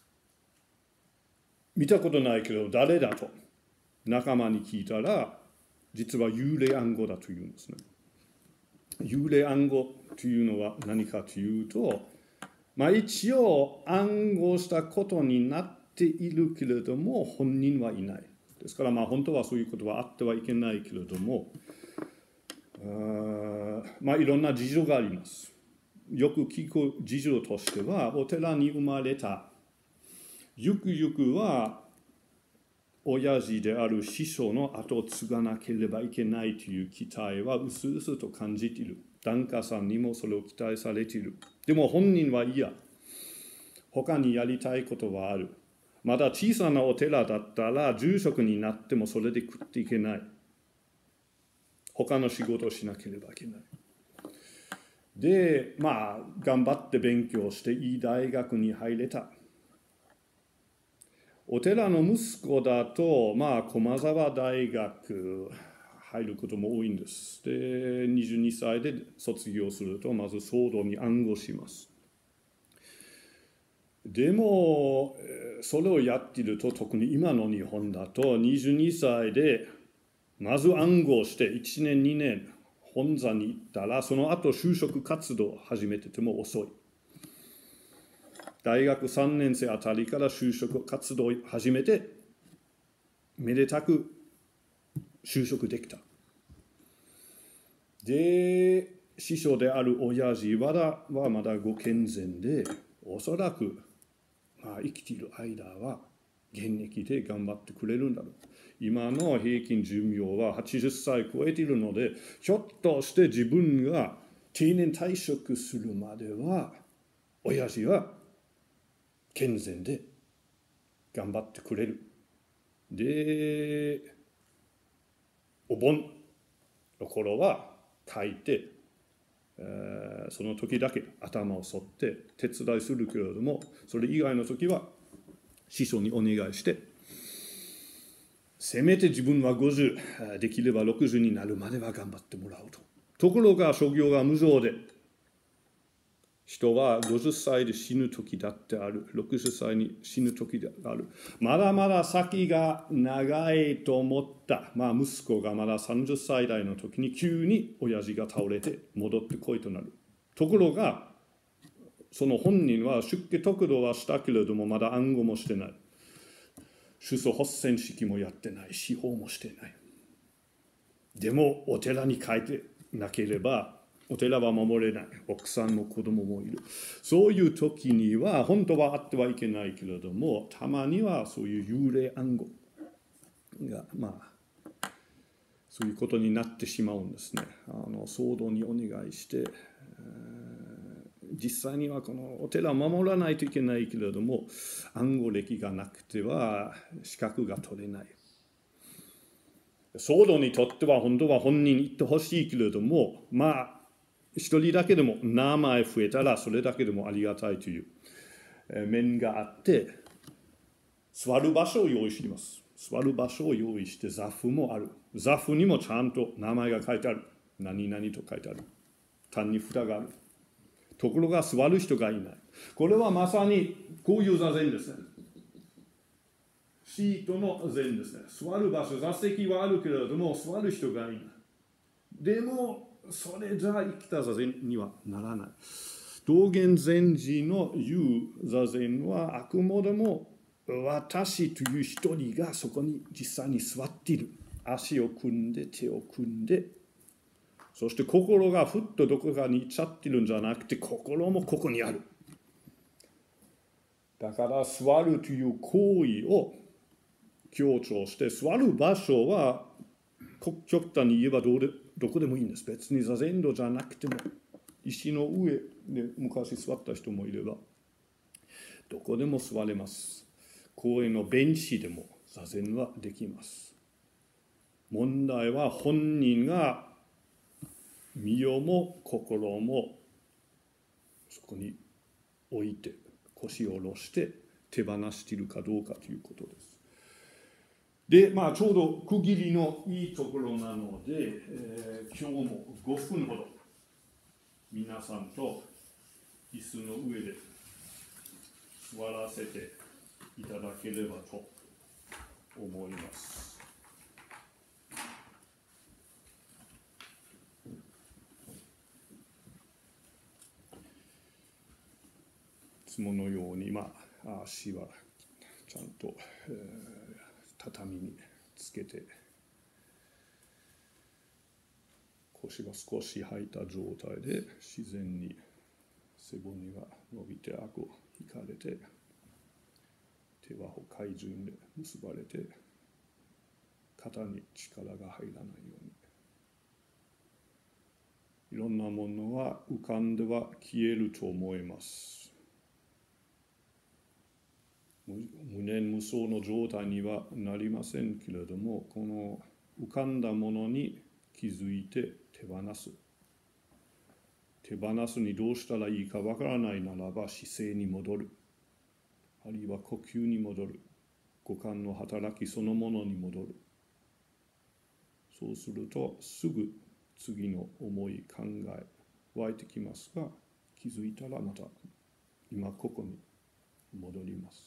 見たことないけど誰だと仲間に聞いたら、実は幽霊暗号だというんですね。幽霊暗号というのは何かというと、まあ、一応暗号したことになっているけれども本人はいない。ですからまあ本当はそういうことはあってはいけないけれども、まあいろんな事情があります。よく聞く事情としては、お寺に生まれたゆくゆくは親父である師匠の後を継がなければいけないという期待はうすうすと感じている。檀家さんにもそれを期待されている。でも本人はいや、他にやりたいことはある。まだ小さなお寺だったら住職になってもそれで食っていけない。他の仕事をしなければいけない。で、まあ頑張って勉強していい大学に入れた。お寺の息子だと、まあ駒沢大学入ることも多いんです。で、22歳で卒業すると、まず騒動に暗号します。でも、それをやっていると、特に今の日本だと、22歳でまず暗号して、1年、2年、本座に行ったら、その後就職活動を始めてても遅い。大学3年生あたりから就職活動を始めて、めでたく就職できた。で、師匠である親父はまだご健全で、おそらく、まあ、生きている間は現役で頑張ってくれるんだろう。今の平均寿命は80歳超えているので、ひょっとして自分が定年退職するまでは、親父は健全で頑張ってくれる。で、お盆の頃は書いて、その時だけ頭を剃って手伝いするけれども、それ以外の時は師匠にお願いして、せめて自分は50、できれば60になるまでは頑張ってもらうと。ところが諸行が無常で、人は50歳で死ぬ時だってある。60歳に死ぬ時である。まだまだ先が長いと思った。まあ息子がまだ30歳代の時に急に親父が倒れて戻ってこいとなる。ところが、その本人は出家得度はしたけれどもまだ暗号もしてない。主訴発戦式もやってない。司法もしてない。でもお寺に帰ってなければお寺は守れない。奥さんも子供もいる。そういう時には本当はあってはいけないけれども、たまにはそういう幽霊暗号がまあそういうことになってしまうんですね。騒動にお願いして、実際にはこのお寺を守らないといけないけれども、暗号歴がなくては資格が取れない。騒動にとっては本当は本人に言ってほしいけれども、まあ一人だけでも名前増えたらそれだけでもありがたいという面があって、座る場所を用意しています。座る場所を用意して座布もある。座布にもちゃんと名前が書いてある。何々と書いてある。単に札がある。ところが座る人がいない。これはまさにこういう座禅ですね。シートの禅ですね。座る場所、座席はあるけれども座る人がいない。 でもそれじゃ生きた座禅にはならない。道元禅師の言う座禅はあくまでも私という一人がそこに実際に座っている。足を組んで手を組んで、そして心がふっとどこかに行っちゃってるんじゃなくて、心もここにある。だから座るという行為を強調して、座る場所は極端に言えばどこでもいいんです。別に座禅道じゃなくても、石の上で昔座った人もいれば、どこでも座れます。公園のベンチでも座禅はできます。問題は本人が身をも心もそこに置いて、腰を下ろして手放しているかどうかということです。で、ちょうど区切りのいいところなので、今日も5分ほど皆さんと椅子の上で座らせていただければと思います。いつものように、足はちゃんと、畳につけて、腰が少し吐いた状態で自然に背骨が伸びて顎を引かれて、手は海順で結ばれて、肩に力が入らないように。いろんなものは浮かんでは消えると思います。無念無想の状態にはなりませんけれども、この浮かんだものに気づいて手放す。手放すにどうしたらいいかわからないならば姿勢に戻る。あるいは呼吸に戻る。五感の働きそのものに戻る。そうするとすぐ次の思い考え湧いてきますが、気づいたらまた今ここに戻ります。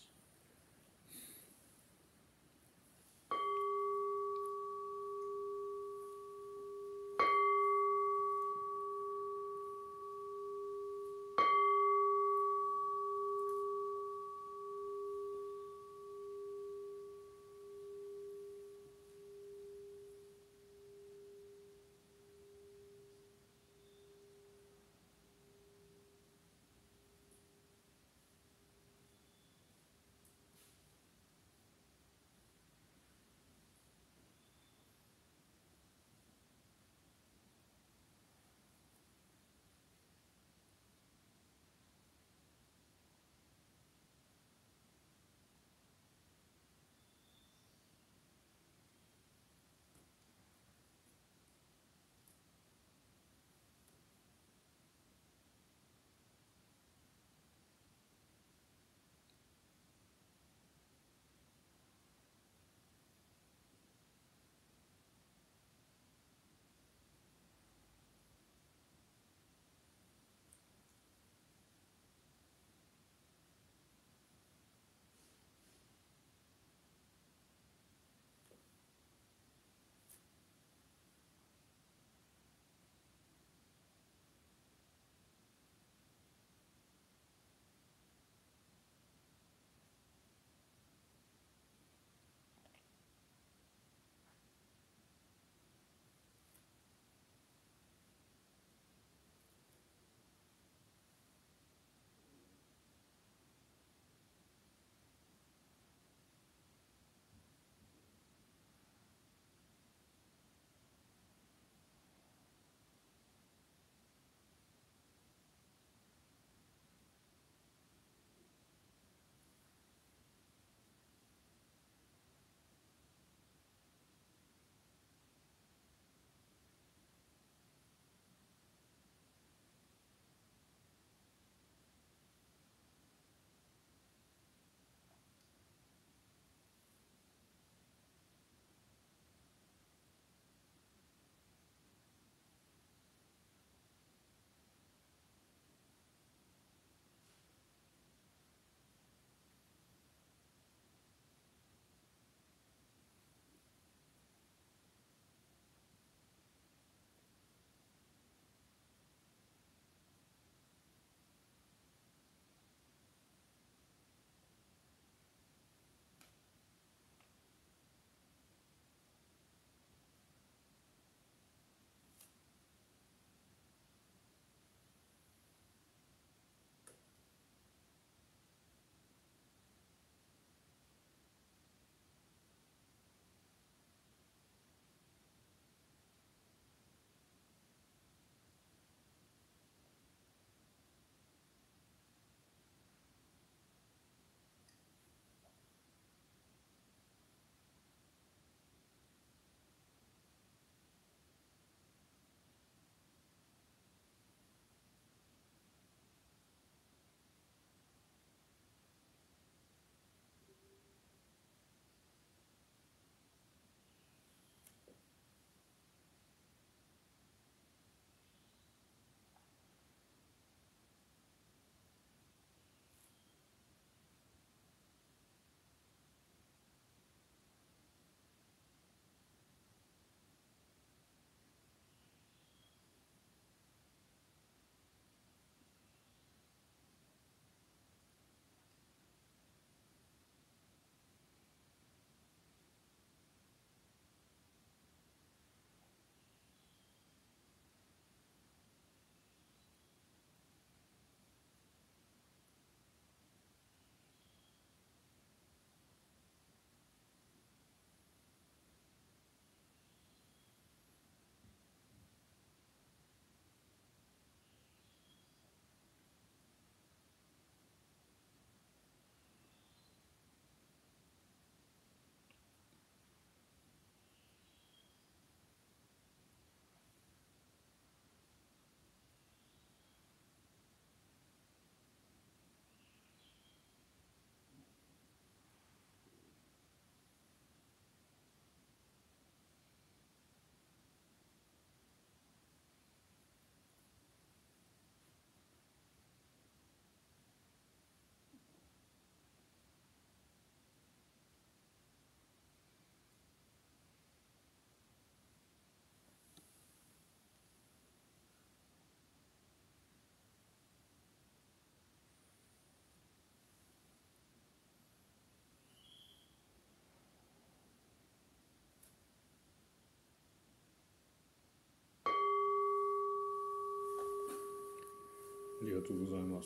ありがとうございます。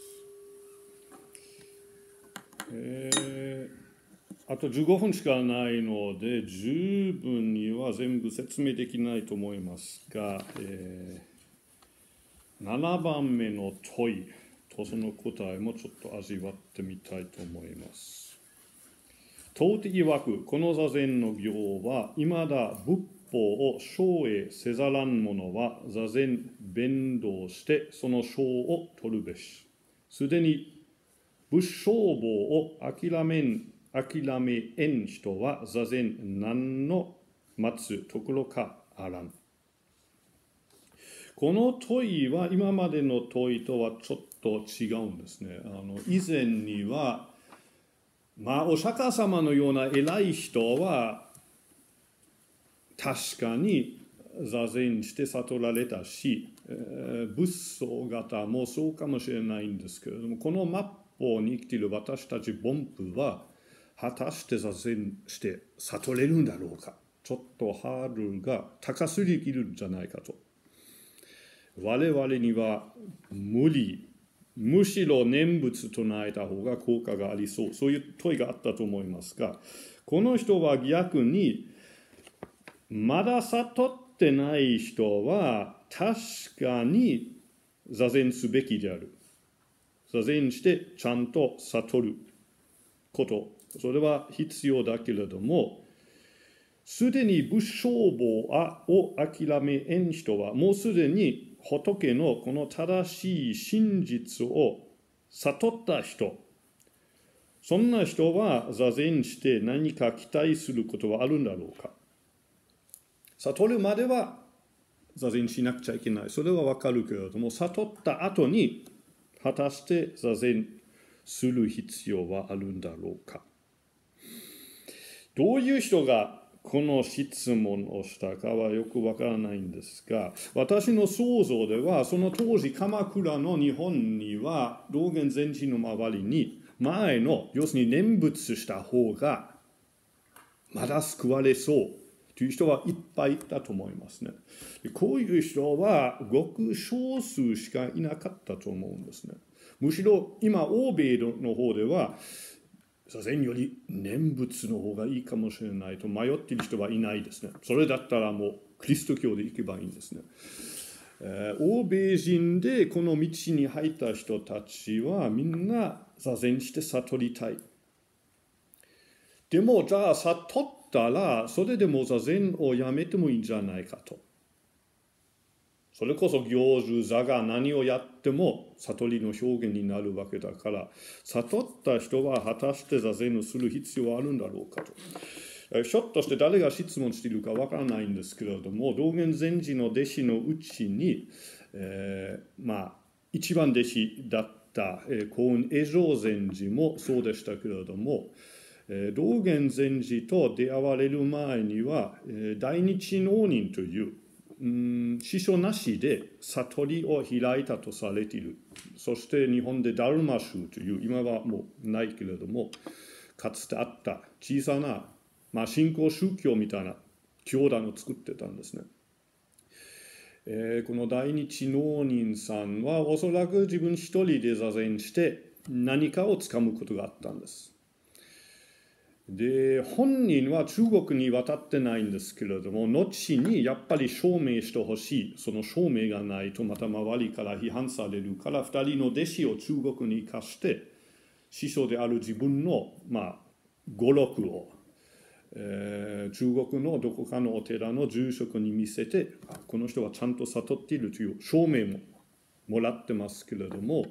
あと15分しかないので、十分には全部説明できないと思いますが、7番目の問いとその答えもちょっと味わってみたいと思います。問うて曰く、この座禅の行は、いまだ仏法を生へせざらん者は、座禅弁道してその生を取るべし。すでに仏性法を諦めん人は、座禅何の待つところかあらん。この問いは今までの問いとはちょっと違うんですね。以前には、お釈迦様のような偉い人は確かに座禅して悟られたし、仏僧方もそうかもしれないんですけれども、この末法に生きている私たち凡夫は果たして座禅して悟れるんだろうか。ちょっとハードルが高すぎるんじゃないかと。我々には無理、むしろ念仏唱えた方が効果がありそう、そういう問いがあったと思いますが、この人は逆にまだ悟ってない人は確かに座禅すべきである。座禅してちゃんと悟ること、それは必要だけれども、すでに仏性法を諦めん人はもうすでに仏のこの正しい真実を悟った人、そんな人は座禅して何か期待することはあるんだろうか。悟るまでは座禅しなくちゃいけない。それはわかるけれども、悟った後に果たして座禅する必要はあるんだろうか。どういう人がこの質問をしたかはよくわからないんですが、私の想像では、その当時鎌倉の日本には道元禅師の周りに前の、要するに念仏した方がまだ救われそうという人はいっぱいいたと思いますね。こういう人はごく少数しかいなかったと思うんですね。むしろ今欧米の方では座禅より念仏の方がいいかもしれないと迷っている人はいないですね。それだったらもうキリスト教で行けばいいんですね。欧米人でこの道に入った人たちはみんな座禅して悟りたい。でもじゃあ悟ったらそれでも座禅をやめてもいいんじゃないかと。それこそ行住座が何をやっても悟りの表現になるわけだから、悟った人は果たして座禅をする必要はあるんだろうかと。ひょっとして誰が質問しているかわからないんですけれども、道元禅師の弟子のうちに、一番弟子だった幸雲会常禅師もそうでしたけれども、道元禅師と出会われる前には、大日能人という師匠なしで悟りを開いたとされている。そして日本でダルマ宗という、今はもうないけれども、かつてあった小さな、新興宗教みたいな教団を作ってたんですね。この大日能人さんはおそらく自分一人で座禅して何かをつかむことがあったんです。で、本人は中国に渡ってないんですけれども、後にやっぱり証明してほしい。その証明がないとまた周りから批判されるから、2人の弟子を中国に生かして、師匠である自分の、語録を、中国のどこかのお寺の住職に見せて、この人はちゃんと悟っているという証明ももらってますけれども、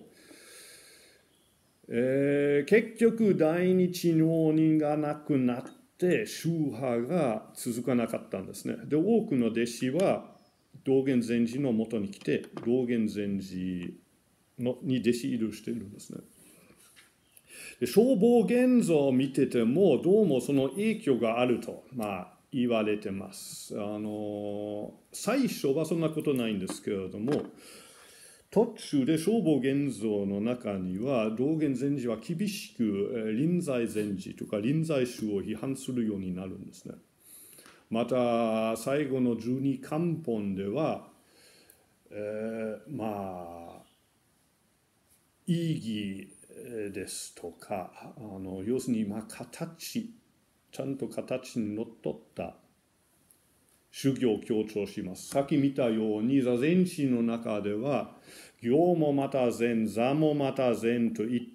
結局大日能人が亡くなって宗派が続かなかったんですね。で、多くの弟子は道元禅師のもとに来て道元禅師に弟子入りしているんですね。で、消防現像を見ててもどうもその影響があると、言われてます。最初はそんなことないんですけれども、途中で消防現像の中には道元禅師は厳しく臨済禅師とか臨済宗を批判するようになるんですね。また最後の十二漢本では、 意義ですとか、要するに形、ちゃんと形にのっとった修行を強調します。さっき見たように、座禅師の中では、行もまた禅、座もまた禅と言って、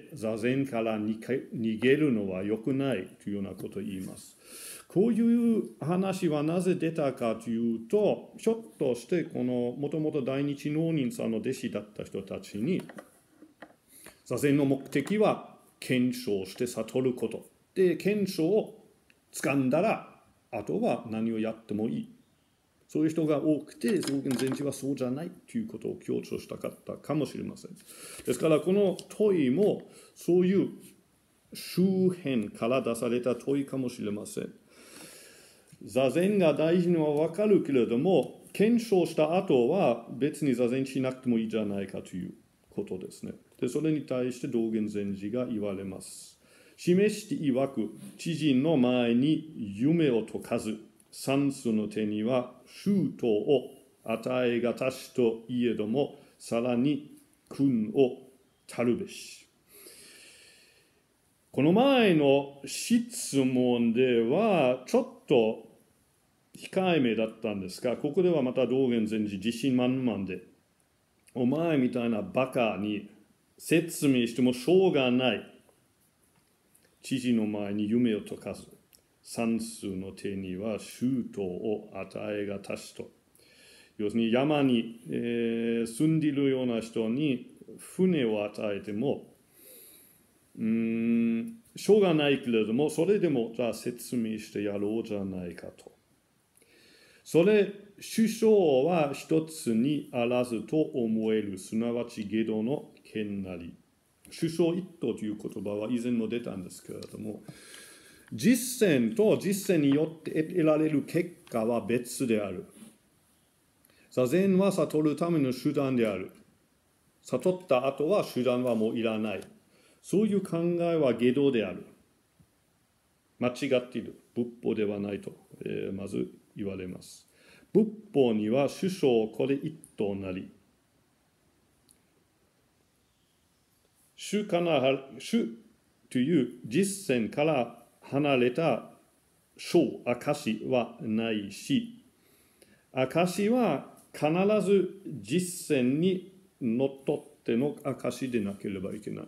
座禅から逃げるのは良くないというようなことを言います。こういう話はなぜ出たかというと、ひょっとしてこのもともと大日上人さんの弟子だった人たちに、座禅の目的は検証して悟ること。で、検証を掴んだら、あとは何をやってもいい。そういう人が多くて、草原禅師はそうじゃないということを強調したかったかもしれません。ですから、この問いもそういう周辺から出された問いかもしれません。座禅が大事なのは分かるけれども、検証した後は別に座禅しなくてもいいじゃないかということですね。で、それに対して道元禅師が言われます。示して曰く、知人の前に夢を解かず、三数の手には周到を与えがたしといえども、さらに訓をたるべし。この前の質問ではちょっと控えめだったんですが、ここではまた道元禅師自信満々で、お前みたいなバカに説明してもしょうがない。知事の前に夢を解かず、三数の手には周到を与えがたしと。要するに山に、住んでいるような人に船を与えても、しょうがないけれども、それでもじゃあ説明してやろうじゃないかと。それ、首相は一つにあらずと思える、すなわち下道の剣なり。首相一党という言葉は以前も出たんですけれども、実践と実践によって得られる結果は別である。座禅は悟るための手段である。悟った後は手段はもういらない。そういう考えは下道である。間違っている。仏法ではないと、まず言われます。仏法には首相これ一党なり。主という実践から離れた証、証はないし、証は必ず実践にのっとっての証でなければいけない。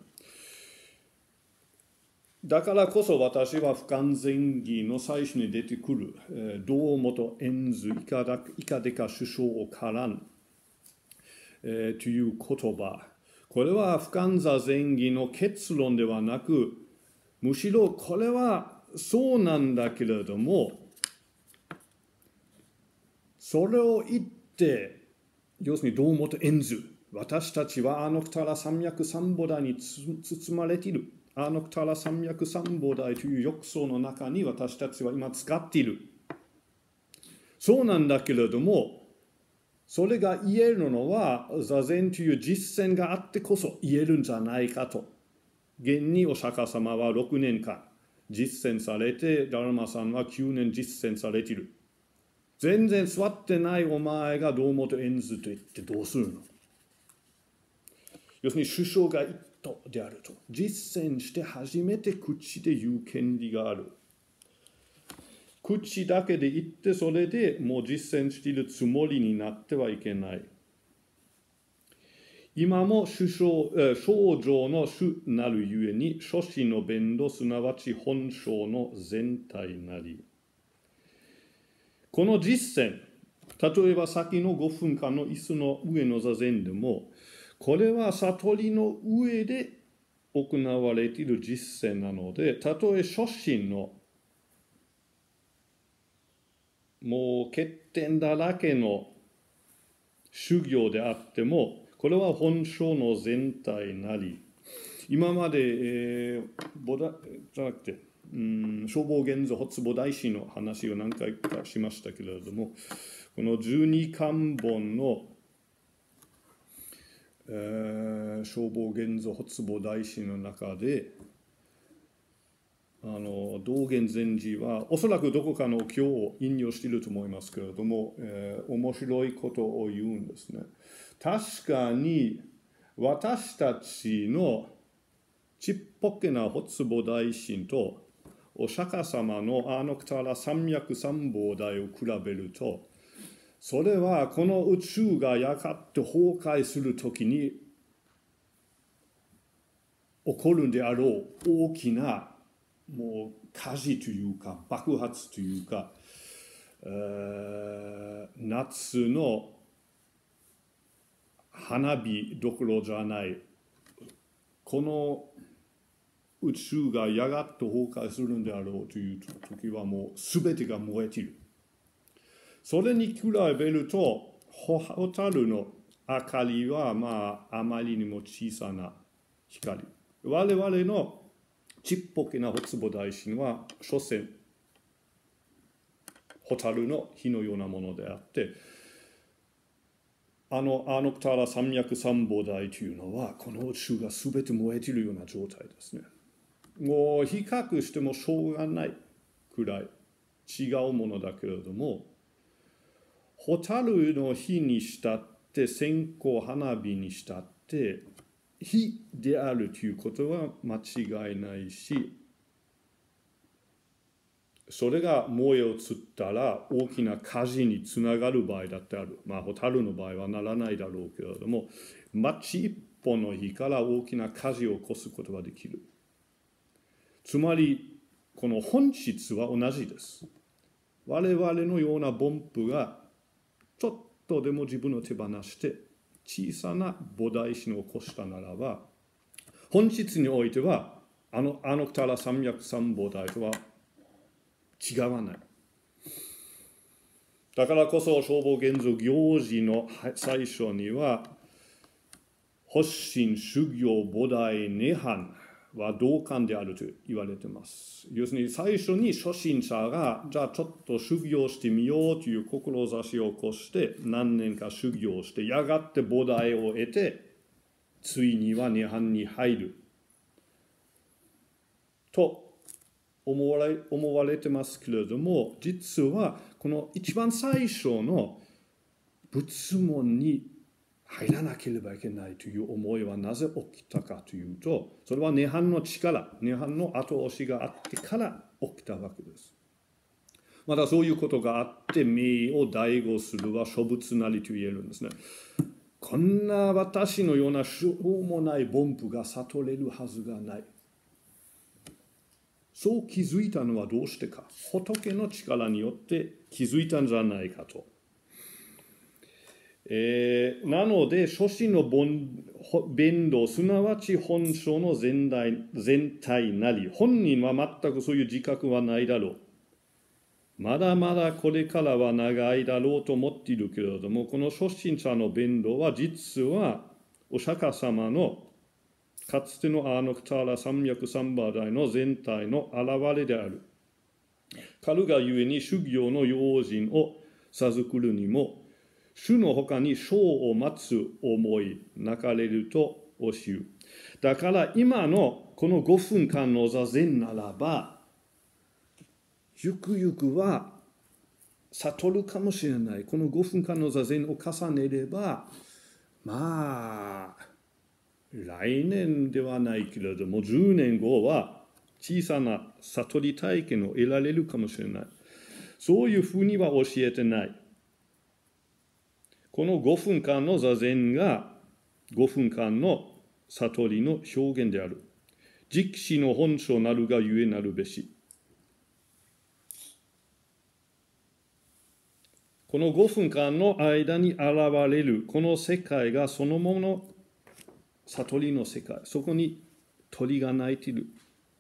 だからこそ私は不完全義の最初に出てくる道元円図以下でか首相をからん、という言葉、これは不完座禅義の結論ではなく、むしろこれはそうなんだけれども、それを言って、要するに道元円図、私たちはアノクタラ山脈三菩提に包まれている。アノクタラ山脈三菩提という浴槽の中に私たちは今使っている。そうなんだけれども、それが言えるのは座禅という実践があってこそ言えるんじゃないかと。現にお釈迦様は6年間実践されて、ダルマさんは9年実践されている。全然座ってないお前が道元円図と言ってどうするの？要するに首相が一党であると。実践して初めて口で言う権利がある。口だけで言ってそれでもう実践しているつもりになってはいけない。今も症状の主なるゆえに諸子の弁度すなわち本性の全体なり。この実践、例えば先の5分間の椅子の上の座禅でも、これは悟りの上で行われている実践なので、たとえ初心のもう欠点だらけの修行であっても、これは本性の全体なり、今まで、じゃなくて、消防現像発菩提師の話を何回かしましたけれども、この12巻本の、消防現像発菩提師の中で、道元禅師はおそらくどこかの経を引用していると思いますけれども、面白いことを言うんですね。確かに私たちのちっぽけな発母大神とお釈迦様のアーノクタラ三脈三宝大を比べると、それはこの宇宙がやがて崩壊するときに起こるであろう大きなもう火事というか爆発というか、夏の花火どころじゃない、この宇宙がやがて崩壊するんであろうという時はもう全てが燃えている。それに比べると蛍の明かりはあまりにも小さな光。我々のちっぽけな発母大神は所詮蛍の火のようなものであって、アーノクタラ三脈三宝大というのはこの宇宙が全て燃えているような状態ですね。もう比較してもしょうがないくらい違うものだけれども、蛍の火にしたって線香花火にしたって火であるということは間違いないし、それが燃え移ったら大きな火事につながる場合だってある。蛍の場合はならないだろうけれども、町一本の火から大きな火事を起こすことができる。つまりこの本質は同じです。我々のような凡夫がちょっとでも自分を手放して小さな菩提心を起こしたならば、本質においてはアノクタラ三脈三菩提とは違わない。だからこそ消防現像行事の最初には発心修行菩提涅槃は同感であると言われています。要するに最初に初心者がじゃあちょっと修行してみようという志を起こして何年か修行してやがて菩提を得てついには涅槃に入ると思われてますけれども、実はこの一番最初の仏門に入らなければいけないという思いはなぜ起きたかというと、それは涅槃の力、涅槃の後押しがあってから起きたわけです。またそういうことがあって名を醍醐するは諸仏なりと言えるんですね。こんな私のようなしょうもない凡夫が悟れるはずがない。そう気づいたのはどうしてか。仏の力によって気づいたんじゃないかと。なので、諸子の弁道、すなわち本性の全体なり、本人は全くそういう自覚はないだろう。まだまだこれからは長いだろうと思っているけれども、この初心者の弁道は実はお釈迦様のかつてのアーノクターラ三脈三菩提の全体の現れである。彼がゆえに修行の用心を授くるにも、主の他に生を待つ思いなかれると教う。だから今のこの5分間の座禅ならば、ゆくゆくは悟るかもしれない。この5分間の座禅を重ねれば、来年ではないけれども10年後は小さな悟り体験を得られるかもしれない。そういうふうには教えてない。この5分間の座禅が5分間の悟りの表現である。実子の本性なるがゆえなるべし。この5分間の間に現れるこの世界がそのもの悟りの世界、そこに鳥が鳴いている。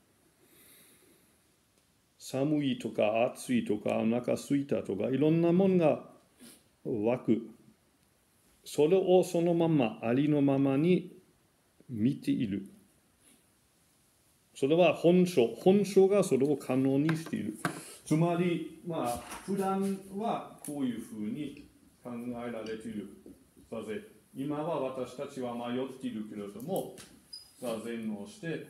寒いとか暑いとかお腹空いたとかいろんなものが湧く。それをそのままありのままに見ている。それは本性がそれを可能にしている。つまり普段はこういうふうに考えられている。座禅。今は私たちは迷っているけれども、座禅をして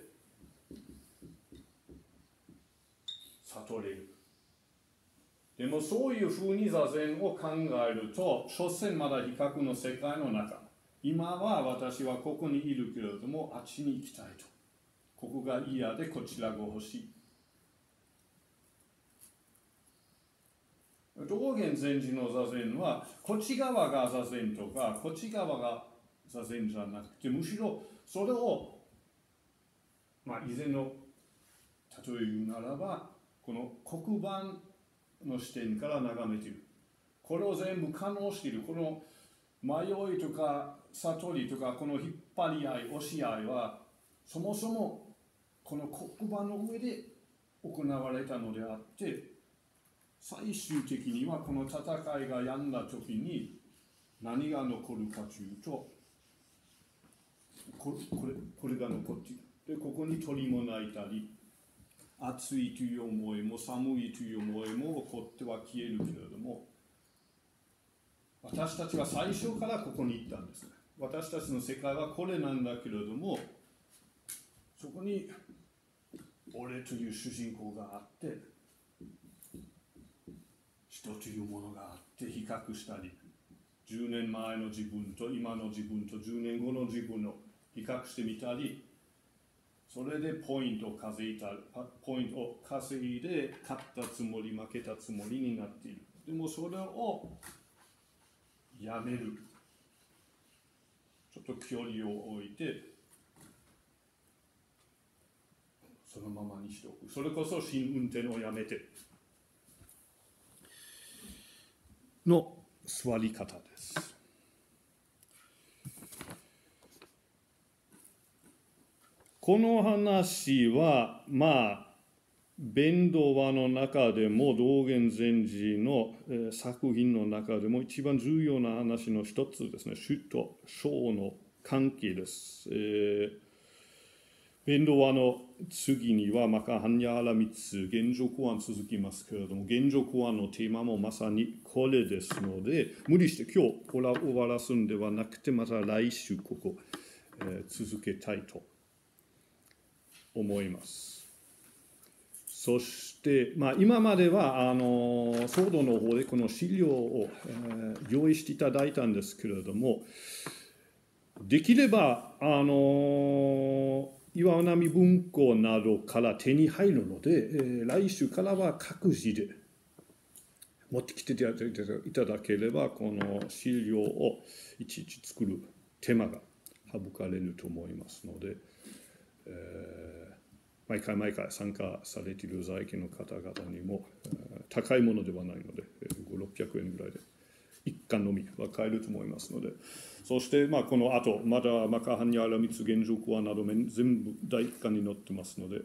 悟れる。でもそういうふうに座禅を考えると、所詮まだ比較の世界の中。 今は私はここにいるけれども、あっちに行きたいと。ここが嫌でこちらが欲しい。道元禅師の座禅は、こっち側が座禅とか、こっち側が座禅じゃなくて、むしろそれを、以前の例え言うならば、この黒板の視点から眺めている。これを全部可能している。この迷いとか悟りとか、この引っ張り合い、押し合いは、そもそもこの黒板の上で行われたのであって、最終的にはこの戦いがやんだ時に何が残るかというと、これが残っている。で、ここに鳥も鳴いたり、暑いという思いも寒いという思いも起こっては消えるけれども、私たちは最初からここに行ったんですね。私たちの世界はこれなんだけれども、そこに俺という主人公があって、人というものがあって比較したり、10年前の自分と今の自分と10年後の自分を比較してみたり、それでポイントを稼いで勝ったつもり負けたつもりになっている。でもそれをやめる。ちょっと距離を置いて、そのままにしておく。それこそ新運転をやめての座り方です。この話は弁道話の中でも道元禅師の作品の中でも一番重要な話の一つですね。主と小の関係です。弁道話の次にはマカハンヤアラミツ現状公案続きますけれども、現状公案のテーマもまさにこれですので、無理して今日終わらすんではなくて、また来週ここ、続けたいと思います。そして、今まではソードの方でこの資料を、用意していただいたんですけれども、できれば岩波文庫などから手に入るので、来週からは各自で持ってきていただければ、この資料をいちいち作る手間が省かれると思いますので、毎回参加されている在家の方々にも、高いものではないので、500、600円ぐらいで一巻のみは買えると思いますので、そしてこの後まだマカハニャラミツ現状コアなど全部第一巻に載ってますので、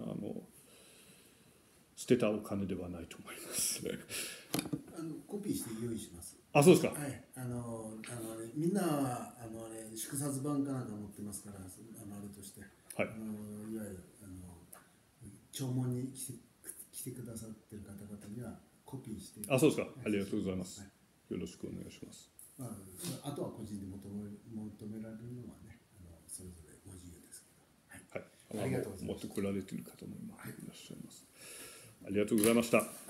捨てたお金ではないと思います。 コピーして用意します。 そうですか。 はい、みんなは縮刷版かなんか持ってますから、あれとして、 はい、 いわゆる弔問に来てくださっている方々にはコピーして。 そうですか。ありがとうございます。よろしくお願いします。 あとは個人で求められるのはね、それぞれご自由ですけど。 はい。ありがとうございます。持ってこられている方もいらっしゃいます。ありがとうございました。